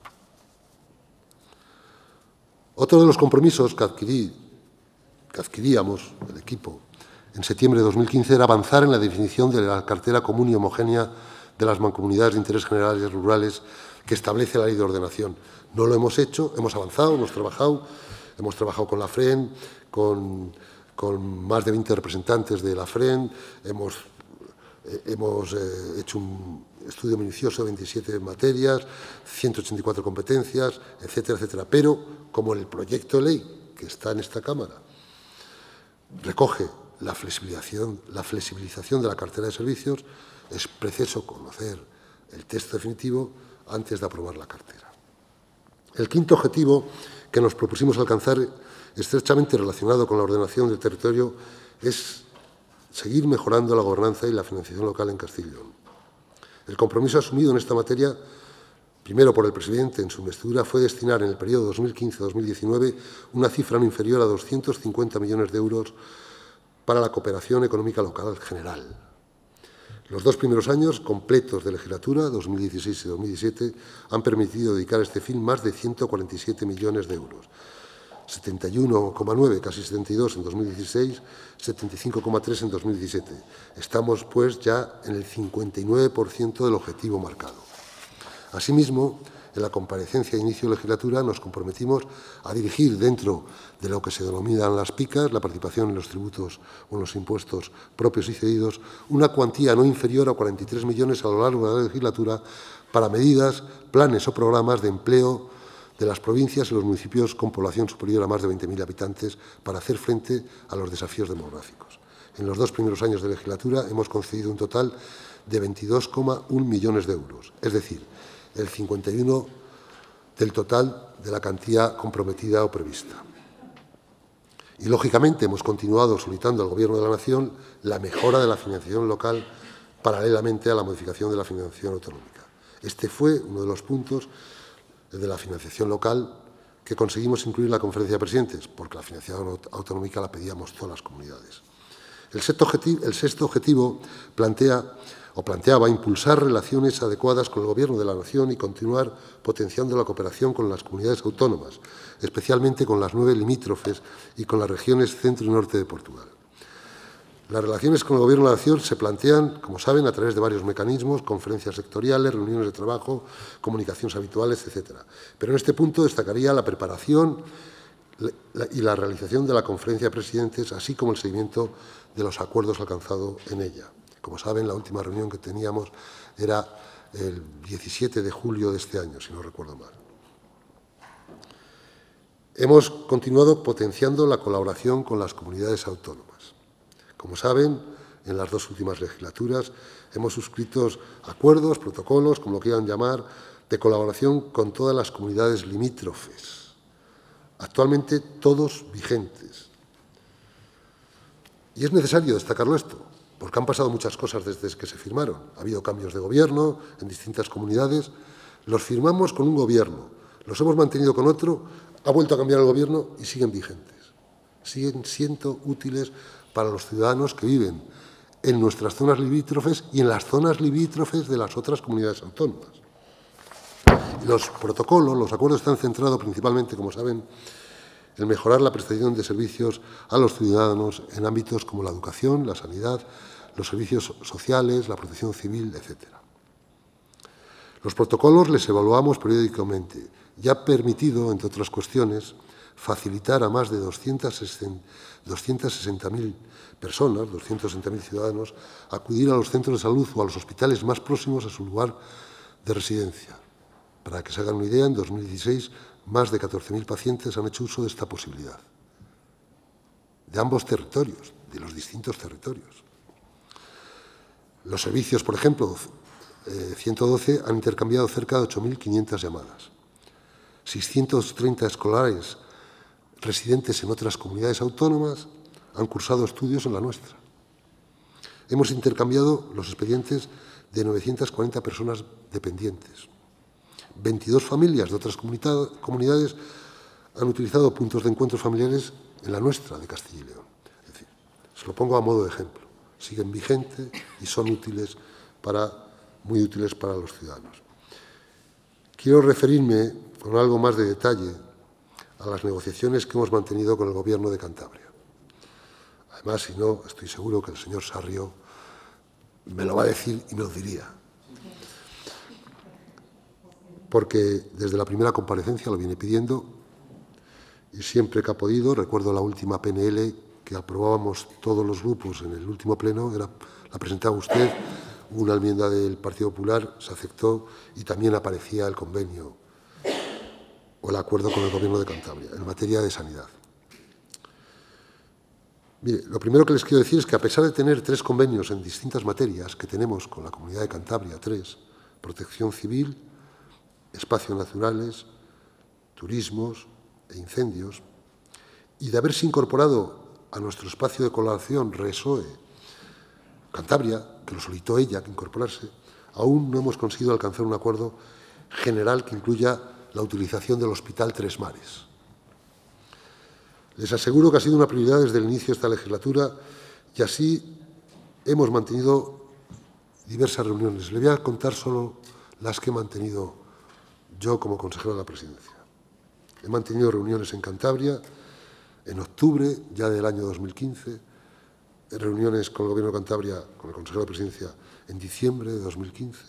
Otro de los compromisos que, adquirí, que adquiríamos, el equipo, en septiembre de dos mil quince era avanzar en la definición de la cartera común y homogénea de las mancomunidades de interés general y rurales que establece la Ley de Ordenación. No lo hemos hecho, hemos avanzado, hemos trabajado, hemos trabajado con la FREN, con, con más de veinte representantes de la FREN, hemos, eh, hemos eh, hecho un estudio minucioso de veintisiete materias, ciento ochenta y cuatro competencias, etcétera, etcétera. Pero, como el proyecto de ley que está en esta Cámara recoge la flexibilización, la flexibilización de la cartera de servicios, es preciso conocer el texto definitivo antes de aprobar la cartera. El quinto objetivo que nos propusimos alcanzar, estrechamente relacionado con la ordenación del territorio, es seguir mejorando la gobernanza y la financiación local en Castilla y León. El compromiso asumido en esta materia, primero por el presidente en su investidura, fue destinar en el periodo dos mil quince a dos mil diecinueve una cifra no inferior a doscientos cincuenta millones de euros para la cooperación económica local general. Los dos primeros años completos de legislatura, dos mil dieciséis y dos mil diecisiete, han permitido dedicar a este fin más de ciento cuarenta y siete millones de euros. setenta y uno coma nueve, casi setenta y dos en dos mil dieciséis, setenta y cinco coma tres en dos mil diecisiete. Estamos, pues, ya en el cincuenta y nueve por ciento del objetivo marcado. Asimismo, en la comparecencia de inicio de legislatura nos comprometimos a dirigir dentro de lo que se denominan las picas, la participación en los tributos o en los impuestos propios y cedidos, una cuantía no inferior a cuarenta y tres millones a lo largo de la legislatura para medidas, planes o programas de empleo de las provincias y los municipios con población superior a más de veinte mil habitantes para hacer frente a los desafíos demográficos. En los dos primeros años de legislatura hemos concedido un total de veintidós coma uno millones de euros, es decir, el cincuenta y uno por ciento del total de la cantidad comprometida o prevista. Y, lógicamente, hemos continuado solicitando al Gobierno de la Nación la mejora de la financiación local paralelamente a la modificación de la financiación autonómica. Este fue uno de los puntos de la financiación local que conseguimos incluir en la conferencia de presidentes, porque la financiación autonómica la pedíamos todas las comunidades. El sexto objetivo, el sexto objetivo plantea o planteaba impulsar relaciones adecuadas con el Gobierno de la Nación y continuar potenciando la cooperación con las comunidades autónomas, especialmente con las nueve limítrofes y con las regiones centro y norte de Portugal. Las relaciones con el Gobierno de la Nación se plantean, como saben, a través de varios mecanismos, conferencias sectoriales, reuniones de trabajo, comunicaciones habituales, etcétera. Pero en este punto destacaría la preparación y la realización de la conferencia de presidentes, así como el seguimiento de los acuerdos alcanzados en ella. Como saben, la última reunión que teníamos era el diecisiete de julio de este año, si no recuerdo mal. Hemos continuado potenciando la colaboración con las comunidades autónomas. Como saben, en las dos últimas legislaturas hemos suscrito acuerdos, protocolos, como lo quieran llamar, de colaboración con todas las comunidades limítrofes, actualmente todos vigentes. Y es necesario destacarlo esto, porque han pasado muchas cosas desde que se firmaron. Ha habido cambios de gobierno en distintas comunidades. Los firmamos con un gobierno, los hemos mantenido con otro, ha vuelto a cambiar el gobierno y siguen vigentes. Siguen siendo útiles para los ciudadanos que viven en nuestras zonas limítrofes y en las zonas limítrofes de las otras comunidades autónomas. Los protocolos, los acuerdos están centrados principalmente, como saben, en mejorar la prestación de servicios a los ciudadanos en ámbitos como la educación, la sanidad, los servicios sociales, la protección civil, etcétera. Los protocolos les evaluamos periódicamente y ha permitido, entre otras cuestiones, facilitar a más de doscientas sesenta mil personas, doscientos sesenta mil ciudadanos, acudir a los centros de salud o a los hospitales más próximos a su lugar de residencia. Para que se hagan una idea, en dos mil dieciséis, más de catorce mil pacientes han hecho uso de esta posibilidad, de ambos territorios, de los distintos territorios. Los servicios, por ejemplo, eh, ciento doce han intercambiado cerca de ocho mil quinientas llamadas. seiscientos treinta escolares residentes en otras comunidades autónomas han cursado estudios en la nuestra. Hemos intercambiado los expedientes de novecientas cuarenta personas dependientes. veintidós familias de otras comunidades han utilizado puntos de encuentros familiares en la nuestra, de Castilla y León. Es decir, se lo pongo a modo de ejemplo. Siguen vigentes y son útiles para, muy útiles para los ciudadanos. Quiero referirme con algo más de detalle a las negociaciones que hemos mantenido con el Gobierno de Cantabria. Además, si no, estoy seguro que el señor Sarrió me lo va a decir y me lo diría. Porque desde la primera comparecencia lo viene pidiendo y siempre que ha podido, recuerdo la última P N L que aprobábamos todos los grupos en el último pleno, era, la presentaba usted, una enmienda del Partido Popular, se aceptó y también aparecía el convenio o el acuerdo con el Gobierno de Cantabria en materia de sanidad. Mire, lo primero que les quiero decir es que a pesar de tener tres convenios en distintas materias que tenemos con la Comunidad de Cantabria, tres, protección civil, espacios naturales, turismos e incendios, y de haberse incorporado a nuestro espacio de colaboración RESOE Cantabria, que lo solicitó ella, que incorporarse, aún no hemos conseguido alcanzar un acuerdo general que incluya la utilización del Hospital Tres Mares. Les aseguro que ha sido una prioridad desde el inicio de esta legislatura y así hemos mantenido diversas reuniones. Le voy a contar solo las que he mantenido yo como consejero de la Presidencia. He mantenido reuniones en Cantabria en octubre ya del año dos mil quince, reuniones con el Gobierno de Cantabria, con el consejero de Presidencia, en diciembre de dos mil quince.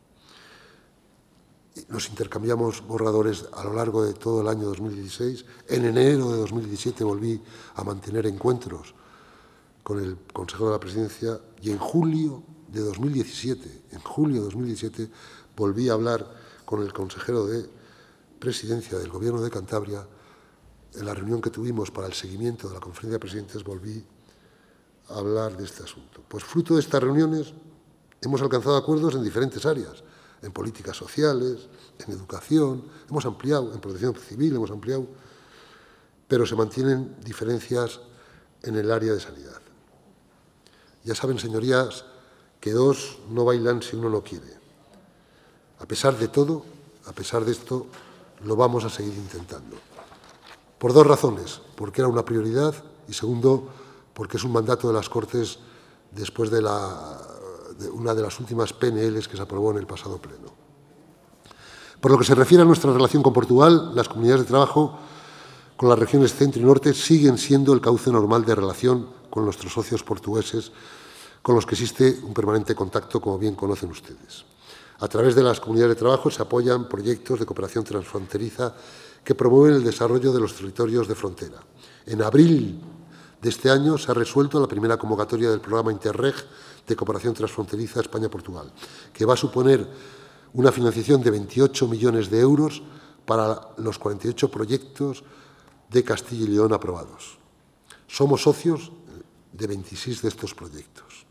Nos intercambiamos borradores a lo largo de todo el año dos mil dieciséis. En enero de dos mil diecisiete volví a mantener encuentros con el consejero de la Presidencia y en julio de dos mil diecisiete, en julio de dos mil diecisiete, volví a hablar con el consejero de Presidencia del Gobierno de Cantabria. En la reunión que tuvimos para el seguimiento de la Conferencia de Presidentes volví a hablar de este asunto. Pues fruto de estas reuniones hemos alcanzado acuerdos en diferentes áreas, en políticas sociales, en educación, hemos ampliado, en protección civil hemos ampliado, pero se mantienen diferencias en el área de sanidad. Ya saben, señorías, que dos no bailan si uno no quiere. A pesar de todo, a pesar de esto, lo vamos a seguir intentando. Por dos razones, porque era una prioridad y segundo, porque es un mandato de las Cortes después de, la, de una de las últimas P N Ls que se aprobó en el pasado pleno. Por lo que se refiere a nuestra relación con Portugal, las comunidades de trabajo con las regiones centro y norte siguen siendo el cauce normal de relación con nuestros socios portugueses, con los que existe un permanente contacto, como bien conocen ustedes. A través de las comunidades de trabajo se apoyan proyectos de cooperación transfronteriza que promueven el desarrollo de los territorios de frontera. En abril de este año se ha resuelto la primera convocatoria del programa Interreg de cooperación transfronteriza España-Portugal, que va a suponer una financiación de veintiocho millones de euros para los cuarenta y ocho proyectos de Castilla y León aprobados. Somos socios de veintiséis de estos proyectos.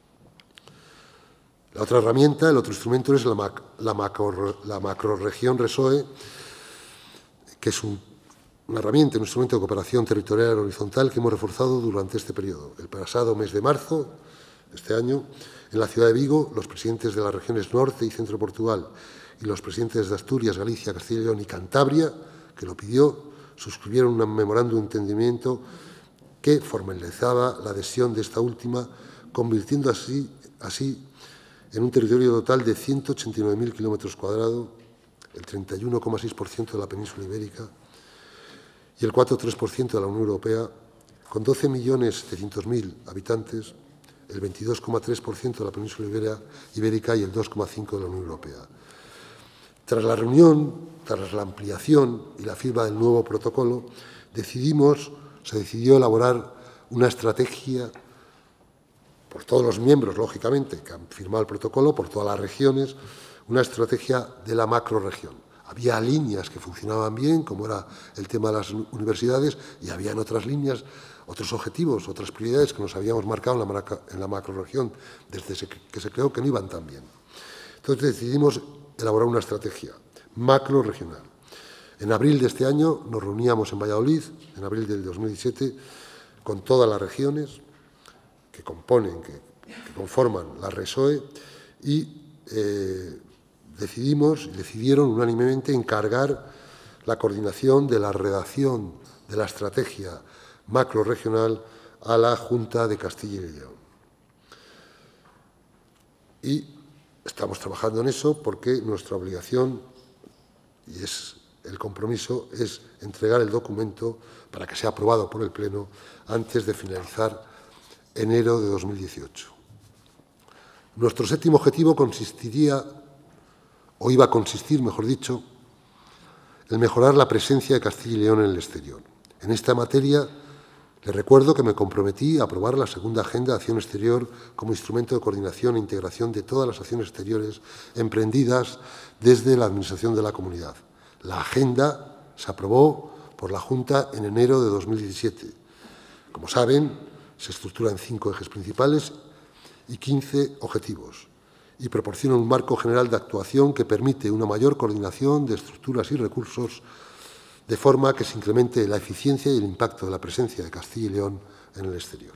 La otra herramienta, el otro instrumento es la, mac, la, macro, la macroregión RESOE, que es un, una herramienta, un instrumento de cooperación territorial horizontal que hemos reforzado durante este periodo. El pasado mes de marzo de este año, en la ciudad de Vigo, los presidentes de las regiones norte y centro de Portugal y los presidentes de Asturias, Galicia, Castilla y León y Cantabria, que lo pidió, suscribieron un memorándum de entendimiento que formalizaba la adhesión de esta última, convirtiendo así, así en un territorio total de ciento ochenta y nueve mil kilómetros cuadrados, el treinta y uno coma seis por ciento de la península ibérica y el cuatro coma tres por ciento de la Unión Europea, con doce millones setecientos mil habitantes, el veintidós coma tres por ciento de la península ibérica y el dos coma cinco por ciento de la Unión Europea. Tras la reunión, tras la ampliación y la firma del nuevo protocolo, decidimos, se decidió elaborar una estrategia por todos los miembros, lógicamente, que han firmado el protocolo, por todas las regiones, una estrategia de la macrorregión. Había líneas que funcionaban bien, como era el tema de las universidades, y habían otras líneas, otros objetivos, otras prioridades que nos habíamos marcado en la, en la macrorregión desde que se creó que no iban tan bien. Entonces decidimos elaborar una estrategia macrorregional. En abril de este año nos reuníamos en Valladolid, en abril del dos mil diecisiete, con todas las regiones que componen, que, que conforman la RESOE, y eh, decidimos, y decidieron unánimemente encargar la coordinación de la redacción de la estrategia macrorregional a la Junta de Castilla y León. Y estamos trabajando en eso porque nuestra obligación, y es el compromiso, es entregar el documento para que sea aprobado por el Pleno antes de finalizar enero de dos mil dieciocho. Nuestro séptimo objetivo consistiría, o iba a consistir, mejor dicho, en mejorar la presencia de Castilla y León en el exterior. En esta materia, les recuerdo que me comprometí a aprobar la segunda Agenda de Acción Exterior como instrumento de coordinación e integración de todas las acciones exteriores emprendidas desde la Administración de la Comunidad. La Agenda se aprobó por la Junta en enero de dos mil diecisiete. Como saben, se estructura en cinco ejes principales y quince objetivos, y proporciona un marco general de actuación que permite una mayor coordinación de estructuras y recursos, de forma que se incremente la eficiencia y el impacto de la presencia de Castilla y León en el exterior.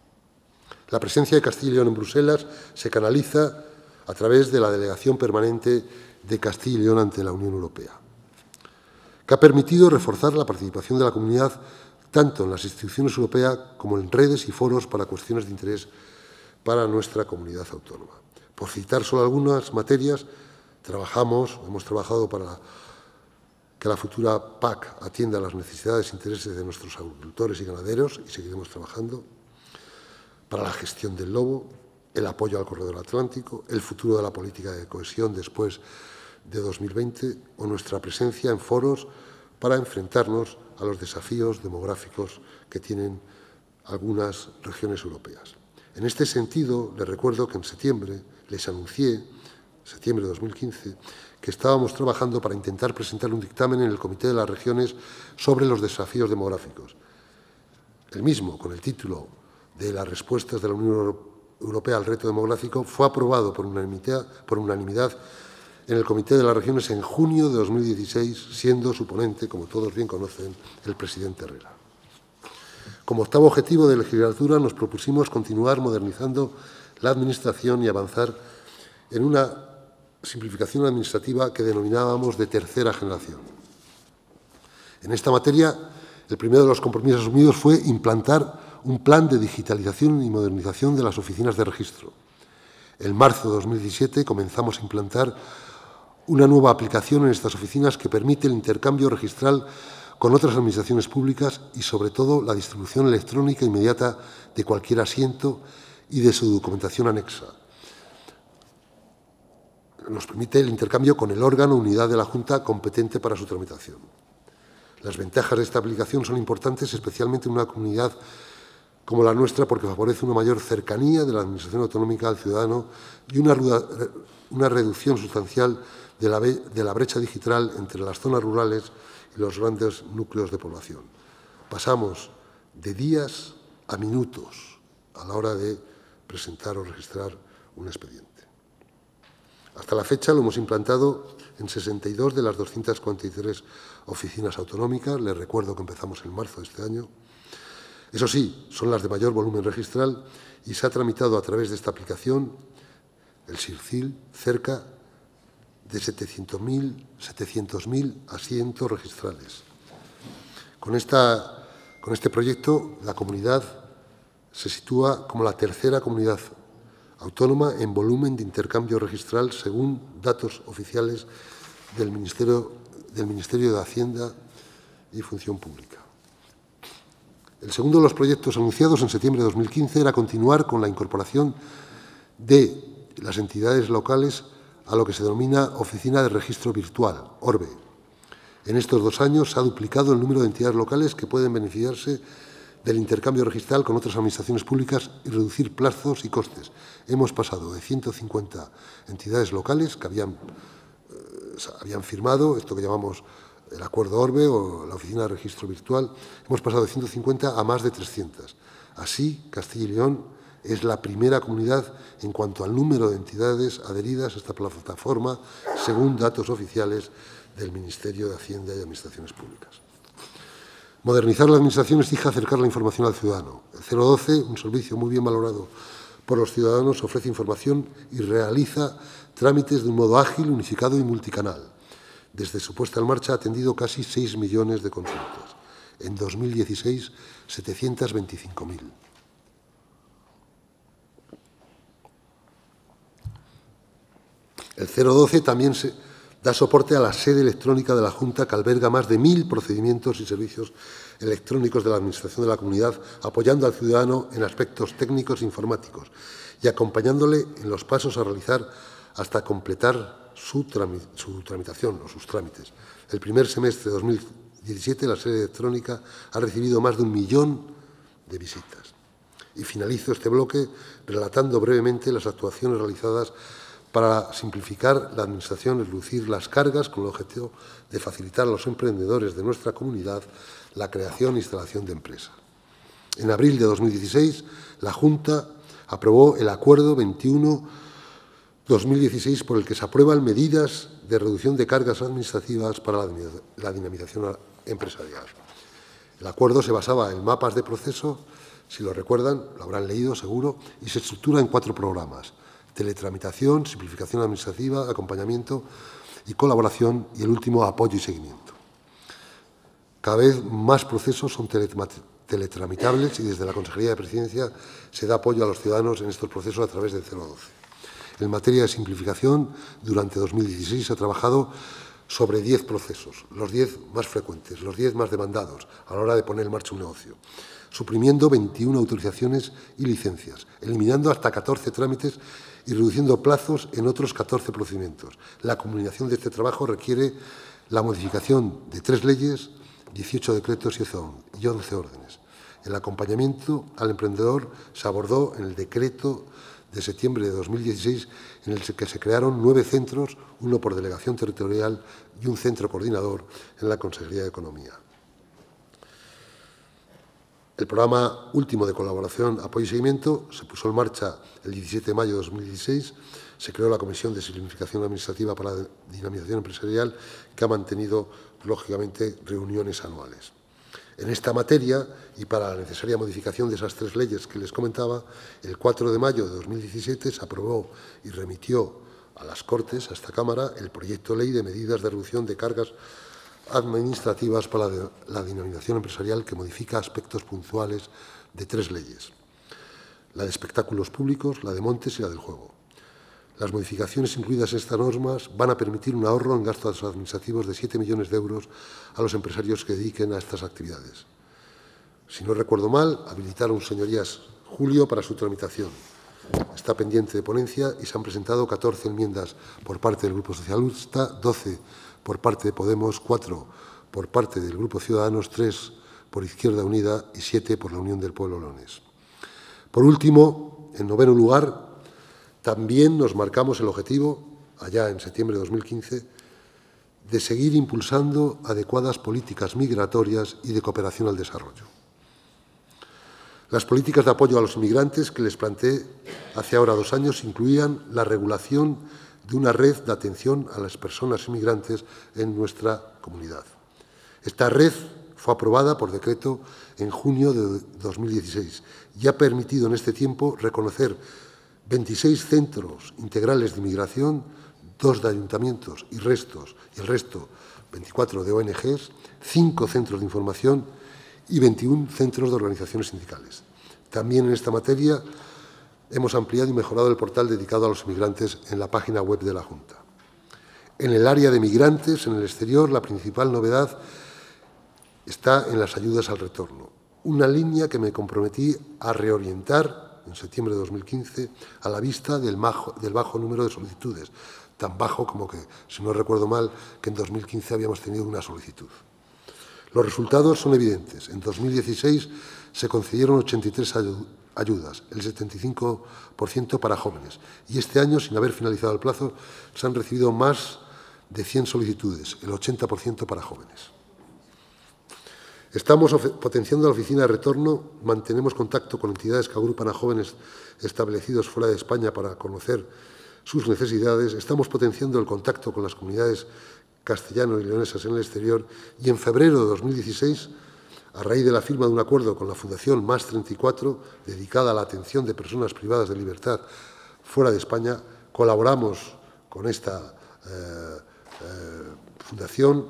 La presencia de Castilla y León en Bruselas se canaliza a través de la Delegación Permanente de Castilla y León ante la Unión Europea, que ha permitido reforzar la participación de la comunidad tanto en las instituciones europeas como en redes y foros para cuestiones de interés para nuestra comunidad autónoma. Por citar solo algunas materias, trabajamos, hemos trabajado para la que la futura P A C atienda las necesidades e intereses de nuestros agricultores y ganaderos, y seguiremos trabajando, para la gestión del lobo, el apoyo al corredor atlántico, el futuro de la política de cohesión después de dos mil veinte o nuestra presencia en foros para enfrentarnos a los desafíos demográficos que tienen algunas regiones europeas. En este sentido, les recuerdo que en septiembre les anuncié, septiembre de dos mil quince, que estábamos trabajando para intentar presentar un dictamen en el Comité de las Regiones sobre los desafíos demográficos. El mismo, con el título de las respuestas de la Unión Europea al reto demográfico, fue aprobado por unanimidad, por unanimidad en el Comité de las Regiones en junio de dos mil dieciséis, siendo su ponente, como todos bien conocen, el presidente Herrera. Como octavo objetivo de legislatura, nos propusimos continuar modernizando la Administración y avanzar en una simplificación administrativa que denominábamos de tercera generación. En esta materia, el primero de los compromisos asumidos fue implantar un plan de digitalización y modernización de las oficinas de registro. En marzo de dos mil diecisiete comenzamos a implantar una nueva aplicación en estas oficinas que permite el intercambio registral con otras administraciones públicas y, sobre todo, la distribución electrónica inmediata de cualquier asiento y de su documentación anexa. Nos permite el intercambio con el órgano o unidad de la Junta competente para su tramitación. Las ventajas de esta aplicación son importantes, especialmente en una comunidad como la nuestra, porque favorece una mayor cercanía de la Administración autonómica al ciudadano y una, una reducción sustancial de la, de la brecha digital entre las zonas rurales y los grandes núcleos de población. Pasamos de días a minutos a la hora de presentar o registrar un expediente. Hasta la fecha lo hemos implantado en sesenta y dos de las doscientas cuarenta y tres oficinas autonómicas. Les recuerdo que empezamos en marzo de este año. Eso sí, son las de mayor volumen registral y se ha tramitado a través de esta aplicación, el SIRCIL, cerca de setecientos mil asientos registrales. Con, esta, con este proyecto, la comunidad se sitúa como la tercera comunidad autónoma en volumen de intercambio registral, según datos oficiales del Ministerio, del Ministerio de Hacienda y Función Pública. El segundo de los proyectos anunciados en septiembre de dos mil quince era continuar con la incorporación de las entidades locales a lo que se denomina Oficina de Registro Virtual, ORBE. En estos dos años se ha duplicado el número de entidades locales que pueden beneficiarse del intercambio registral con otras administraciones públicas y reducir plazos y costes. Hemos pasado de ciento cincuenta entidades locales que habían eh, habían firmado esto que llamamos el Acuerdo Orbe o la Oficina de Registro Virtual. Hemos pasado de ciento cincuenta a más de trescientas. Así, Castilla y León es la primera comunidad en cuanto al número de entidades adheridas a esta plataforma, según datos oficiales del Ministerio de Hacienda y Administraciones Públicas. Modernizar la Administración exige acercar la información al ciudadano. El cero doce, un servicio muy bien valorado por los ciudadanos, ofrece información y realiza trámites de un modo ágil, unificado y multicanal. Desde su puesta en marcha ha atendido casi seis millones de consultas. En dos mil dieciséis, setecientas veinticinco mil. El cero doce también se da soporte a la sede electrónica de la Junta, que alberga más de mil procedimientos y servicios electrónicos de la Administración de la Comunidad, apoyando al ciudadano en aspectos técnicos e informáticos y acompañándole en los pasos a realizar hasta completar su, su tramitación o sus trámites. El primer semestre de dos mil diecisiete, la sede electrónica ha recibido más de un millón de visitas. Y finalizo este bloque relatando brevemente las actuaciones realizadas para simplificar la Administración y reducir las cargas con el objetivo de facilitar a los emprendedores de nuestra comunidad la creación e instalación de empresa. En abril de dos mil dieciséis, la Junta aprobó el Acuerdo veintiuno barra dos mil dieciséis por el que se aprueban medidas de reducción de cargas administrativas para la dinamización empresarial. El acuerdo se basaba en mapas de proceso, si lo recuerdan, lo habrán leído seguro, y se estructura en cuatro programas: teletramitación, simplificación administrativa, acompañamiento y colaboración, y el último, apoyo y seguimiento. Cada vez más procesos son teletramitables y desde la Consejería de Presidencia se da apoyo a los ciudadanos en estos procesos a través del cero doce. En materia de simplificación, durante dos mil dieciséis se ha trabajado sobre diez procesos, los diez más frecuentes, los diez más demandados a la hora de poner en marcha un negocio, suprimiendo veintiuna autorizaciones y licencias, eliminando hasta catorce trámites y reduciendo plazos en otros catorce procedimientos. La culminación de este trabajo requiere la modificación de tres leyes, dieciocho decretos y once órdenes. El acompañamiento al emprendedor se abordó en el decreto de septiembre de dos mil dieciséis, en el que se crearon nueve centros, uno por delegación territorial y un centro coordinador en la Consejería de Economía. El programa último de colaboración, apoyo y seguimiento se puso en marcha el diecisiete de mayo de dos mil dieciséis. Se creó la Comisión de Simplificación Administrativa para la Dinamización Empresarial, que ha mantenido, lógicamente, reuniones anuales. En esta materia, y para la necesaria modificación de esas tres leyes que les comentaba, el cuatro de mayo de dos mil diecisiete se aprobó y remitió a las Cortes, a esta Cámara, el proyecto de ley de medidas de reducción de cargas administrativas para la dinamización empresarial, que modifica aspectos puntuales de tres leyes: la de espectáculos públicos, la de montes y la del juego. Las modificaciones incluidas en estas normas van a permitir un ahorro en gastos administrativos de siete millones de euros a los empresarios que dediquen a estas actividades. Si no recuerdo mal, habilitaron, señorías, julio para su tramitación. Está pendiente de ponencia y se han presentado catorce enmiendas por parte del Grupo Socialista, doce por parte de Podemos, cuatro por parte del Grupo Ciudadanos, tres por Izquierda Unida y siete por la Unión del Pueblo Leonés. Por último, en noveno lugar, también nos marcamos el objetivo, allá en septiembre de dos mil quince, de seguir impulsando adecuadas políticas migratorias y de cooperación al desarrollo. Las políticas de apoyo a los inmigrantes que les planteé hace ahora dos años incluían la regulación de una red de atención a las personas inmigrantes en nuestra comunidad. Esta red fue aprobada por decreto en junio de dos mil dieciséis y ha permitido en este tiempo reconocer veintiséis centros integrales de inmigración, dos de ayuntamientos y, restos, y el resto, veinticuatro de O N Ges, cinco centros de información y veintiún centros de organizaciones sindicales. También en esta materia hemos ampliado y mejorado el portal dedicado a los inmigrantes en la página web de la Junta. En el área de migrantes, en el exterior, la principal novedad está en las ayudas al retorno, una línea que me comprometí a reorientar en septiembre de dos mil quince, a la vista del bajo, del bajo número de solicitudes, tan bajo como que, si no recuerdo mal, que en dos mil quince habíamos tenido una solicitud. Los resultados son evidentes. En dos mil dieciséis se concedieron ochenta y tres ayudas, el setenta y cinco por ciento para jóvenes, y este año, sin haber finalizado el plazo, se han recibido más de cien solicitudes, el ochenta por ciento para jóvenes. Estamos potenciando la oficina de retorno, mantenemos contacto con entidades que agrupan a jóvenes establecidos fuera de España para conocer sus necesidades, estamos potenciando el contacto con las comunidades castellanas y leonesas en el exterior y en febrero de dos mil dieciséis, a raíz de la firma de un acuerdo con la Fundación Más treinta y cuatro, dedicada a la atención de personas privadas de libertad fuera de España, colaboramos con esta eh, eh, fundación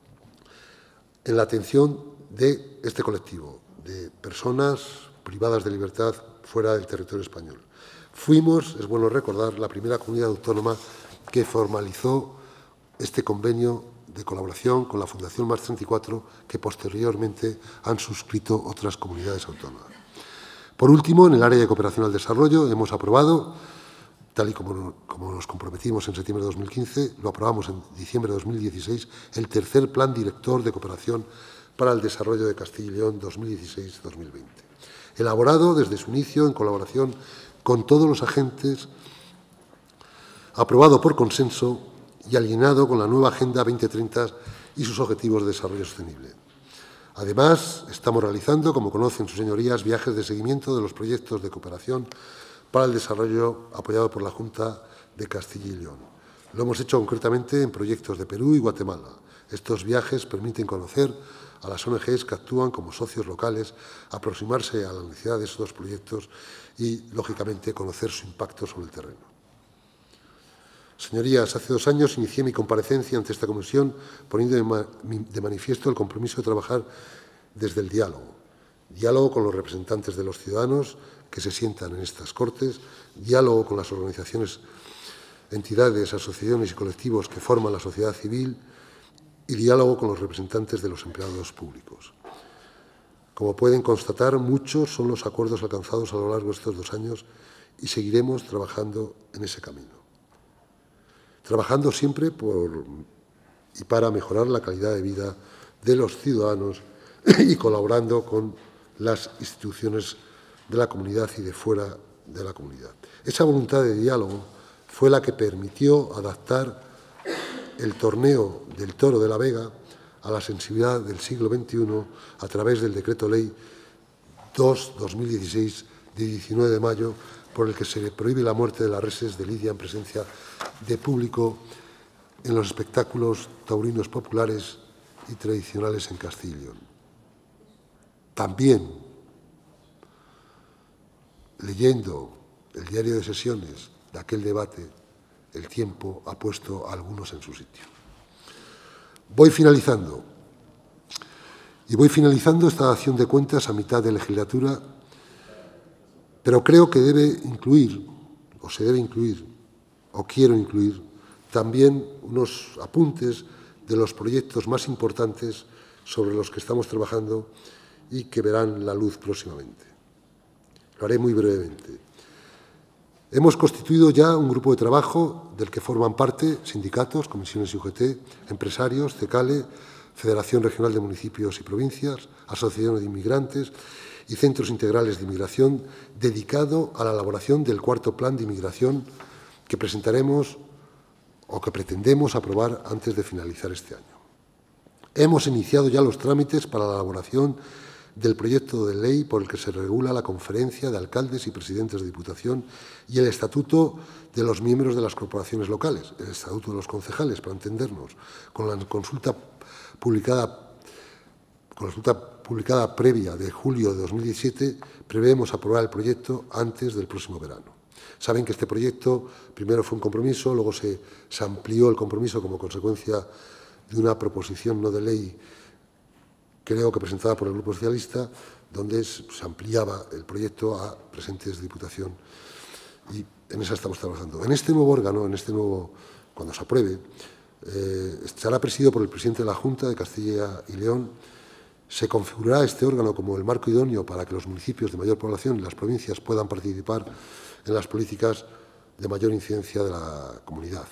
en la atención de este colectivo, de personas privadas de libertad fuera del territorio español. Fuimos, es bueno recordar, la primera comunidad autónoma que formalizó este convenio de colaboración con la Fundación Más treinta y cuatro, que posteriormente han suscrito otras comunidades autónomas. Por último, en el área de cooperación al desarrollo, hemos aprobado, tal y como, como nos comprometimos en septiembre de dos mil quince, lo aprobamos en diciembre de dos mil dieciséis, el tercer Plan Director de Cooperación para el Desarrollo de Castilla y León dos mil dieciséis dos mil veinte, elaborado desde su inicio en colaboración con todos los agentes, aprobado por consenso y alineado con la nueva Agenda veinte treinta y sus objetivos de desarrollo sostenible. Además, estamos realizando, como conocen sus señorías, viajes de seguimiento de los proyectos de cooperación para el desarrollo apoyado por la Junta de Castilla y León. Lo hemos hecho concretamente en proyectos de Perú y Guatemala. Estos viajes permiten conocer a las O N Ges que actúan como socios locales, aproximarse a la necesidad de estos dos proyectos y, lógicamente, conocer su impacto sobre el terreno. Señorías, hace dos años inicié mi comparecencia ante esta comisión poniendo de manifiesto el compromiso de trabajar desde el diálogo. Diálogo con los representantes de los ciudadanos que se sientan en estas Cortes, diálogo con las organizaciones, entidades, asociaciones y colectivos que forman la sociedad civil y diálogo con los representantes de los empleados públicos. Como pueden constatar, muchos son los acuerdos alcanzados a lo largo de estos dos años y seguiremos trabajando en ese camino. Trabajando siempre por y para mejorar la calidad de vida de los ciudadanos y colaborando con las instituciones de la comunidad y de fuera de la comunidad. Esa voluntad de diálogo fue la que permitió adaptar el torneo del Toro de la Vega a la sensibilidad del siglo veintiuno a través del Decreto Ley dos barra dos mil dieciséis de diecinueve de mayo, por el que se prohíbe la muerte de las reses de lidia en presencia de público en los espectáculos taurinos populares y tradicionales en Castilla y León. También, leyendo el diario de sesiones de aquel debate, el tiempo ha puesto a algunos en su sitio. Voy finalizando. Y voy finalizando esta dación de cuentas a mitad de legislatura, pero creo que debe incluir, o se debe incluir, o quiero incluir, también unos apuntes de los proyectos más importantes sobre los que estamos trabajando y que verán la luz próximamente. Lo haré muy brevemente. Hemos constituido ya un grupo de trabajo del que forman parte sindicatos, comisiones I U G T, empresarios, CECALE, Federación Regional de Municipios y Provincias, Asociación de Inmigrantes y Centros Integrales de Inmigración, dedicado a la elaboración del cuarto Plan de Inmigración que presentaremos o que pretendemos aprobar antes de finalizar este año. Hemos iniciado ya los trámites para la elaboración del proyecto de ley por el que se regula la conferencia de alcaldes y presidentes de Diputación y el estatuto de los miembros de las corporaciones locales, el estatuto de los concejales, para entendernos, con la consulta publicada, con la consulta publicada previa de julio de dos mil diecisiete, prevemos aprobar el proyecto antes del próximo verano. Saben que este proyecto primero fue un compromiso, luego se, se amplió el compromiso como consecuencia de una proposición no de ley, creo que presentada por el Grupo Socialista, donde se ampliaba el proyecto a presentes de Diputación, y en esa estamos trabajando. En este nuevo órgano, en este nuevo, cuando se apruebe, eh, estará presidido por el presidente de la Junta de Castilla y León. Se configurará este órgano como el marco idóneo para que los municipios de mayor población y las provincias puedan participar en las políticas de mayor incidencia de la comunidad.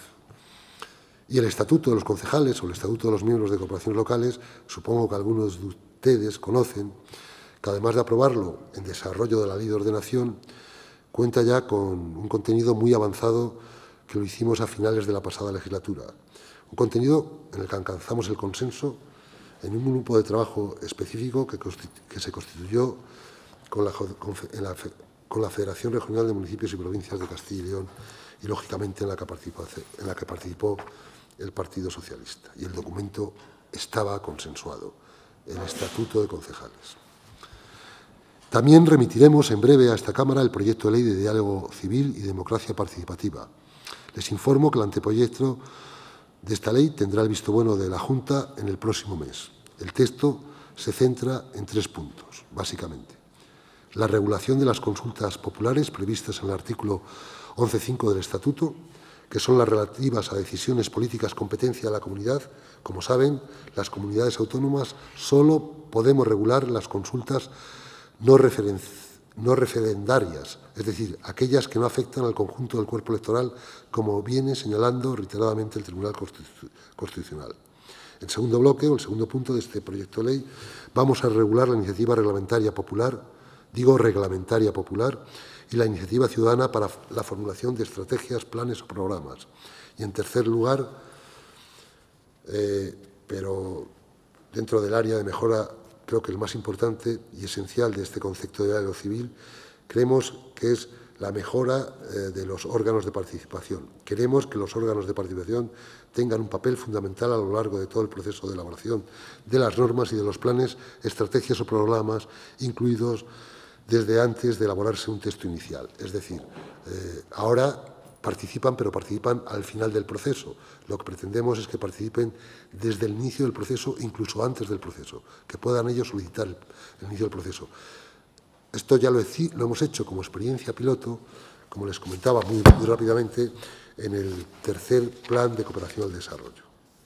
Y el estatuto de los concejales o el estatuto de los miembros de corporaciones locales, supongo que algunos de ustedes conocen, que además de aprobarlo en desarrollo de la Ley de Ordenación, cuenta ya con un contenido muy avanzado que lo hicimos a finales de la pasada legislatura. Un contenido en el que alcanzamos el consenso en un grupo de trabajo específico que, que se constituyó con la, con, en la, con la Federación Regional de Municipios y Provincias de Castilla y León y, lógicamente, en la que participó, en la que participó el Partido Socialista. Y el documento estaba consensuado, el Estatuto de Concejales. También remitiremos en breve a esta Cámara el proyecto de ley de diálogo civil y democracia participativa. Les informo que el anteproyecto de esta ley tendrá el visto bueno de la Junta en el próximo mes. El texto se centra en tres puntos, básicamente. La regulación de las consultas populares previstas en el artículo once punto cinco del Estatuto, que son las relativas a decisiones políticas competencia de la comunidad. Como saben, las comunidades autónomas solo podemos regular las consultas no, no referendarias, es decir, aquellas que no afectan al conjunto del cuerpo electoral, como viene señalando reiteradamente el Tribunal Constitucional. En segundo bloque, o el segundo punto de este proyecto de ley, vamos a regular la iniciativa reglamentaria popular, digo reglamentaria popular, y la iniciativa ciudadana para la formulación de estrategias, planes o programas. Y, en tercer lugar, eh, pero dentro del área de mejora, creo que el más importante y esencial de este concepto de diálogo civil, creemos que es la mejora eh, de los órganos de participación. Queremos que los órganos de participación tengan un papel fundamental a lo largo de todo el proceso de elaboración de las normas y de los planes, estrategias o programas, incluidos desde antes de elaborarse un texto inicial. Es decir, eh, ahora participan, pero participan al final del proceso. Lo que pretendemos es que participen desde el inicio del proceso, incluso antes del proceso, que puedan ellos solicitar el, el inicio del proceso. Esto ya lo, he, lo hemos hecho como experiencia piloto, como les comentaba muy, muy rápidamente, en el tercer Plan de Cooperación al Desarrollo.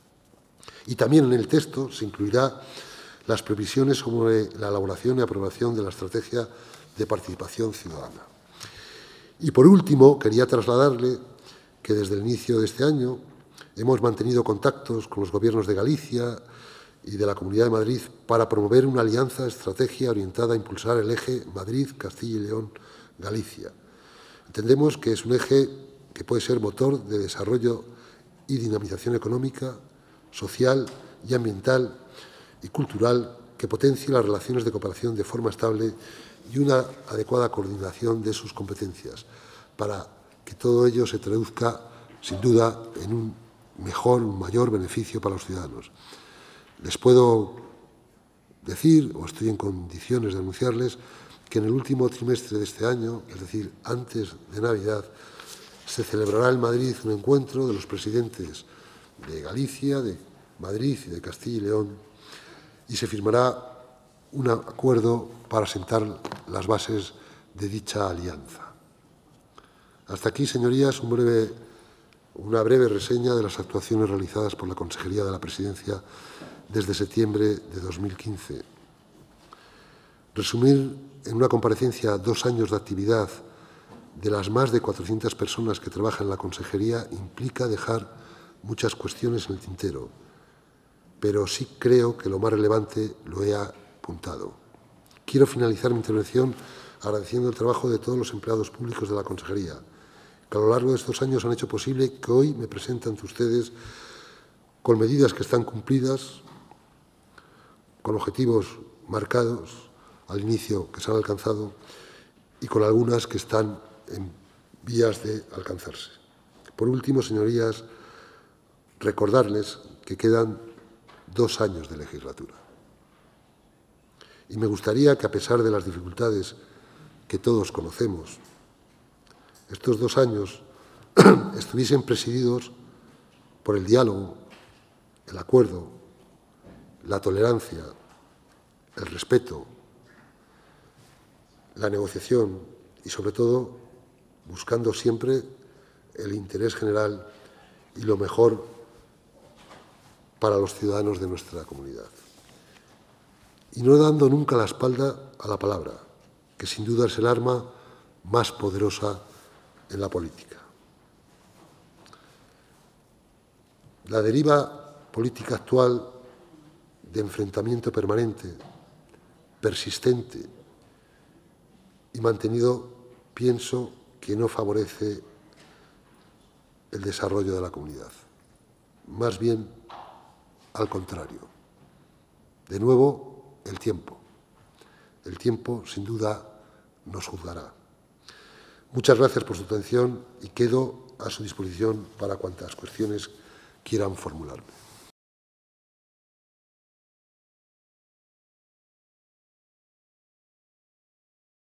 Y también en el texto se incluirá las previsiones sobre la elaboración y aprobación de la estrategia de participación ciudadana. Y, por último, quería trasladarle que desde el inicio de este año hemos mantenido contactos con los gobiernos de Galicia y de la Comunidad de Madrid para promover una alianza estrategia orientada a impulsar el eje Madrid-Castilla y León-Galicia. Entendemos que es un eje que puede ser motor de desarrollo y dinamización económica, social y ambiental y cultural, que potencie las relaciones de cooperación de forma estable y una adecuada coordinación de sus competencias, para que todo ello se traduzca, sin duda, en un mejor, un mayor beneficio para los ciudadanos. Les puedo decir, o estoy en condiciones de anunciarles, que en el último trimestre de este año, es decir, antes de Navidad, se celebrará en Madrid un encuentro de los presidentes de Galicia, de Madrid y de Castilla y León, y se firmará un acuerdo para sentar las bases de dicha alianza. Hasta aquí, señorías, un breve, una breve reseña de las actuaciones realizadas por la Consejería de la Presidencia desde septiembre de dos mil quince. Resumir en una comparecencia dos años de actividad de las más de cuatrocientas personas que trabajan en la Consejería implica dejar muchas cuestiones en el tintero, pero sí creo que lo más relevante lo he apuntado. Quiero finalizar mi intervención agradeciendo el trabajo de todos los empleados públicos de la Consejería, que a lo largo de estos años han hecho posible que hoy me presente ante ustedes con medidas que están cumplidas, con objetivos marcados al inicio que se han alcanzado y con algunas que están en vías de alcanzarse. Por último, señorías, recordarles que quedan dos años de legislatura. Y me gustaría que, a pesar de las dificultades que todos conocemos, estos dos años estuviesen presididos por el diálogo, el acuerdo, la tolerancia, el respeto, la negociación y, sobre todo, buscando siempre el interés general y lo mejor para los ciudadanos de nuestra comunidad. Y no dando nunca la espalda a la palabra, que sin duda es el arma más poderosa en la política. La deriva política actual de enfrentamiento permanente, persistente y mantenido, pienso que no favorece el desarrollo de la comunidad. más bien al contrario. De nuevo, el tiempo. El tiempo, sin duda, nos juzgará. Muchas gracias por su atención y quedo a su disposición para cuantas cuestiones quieran formularme.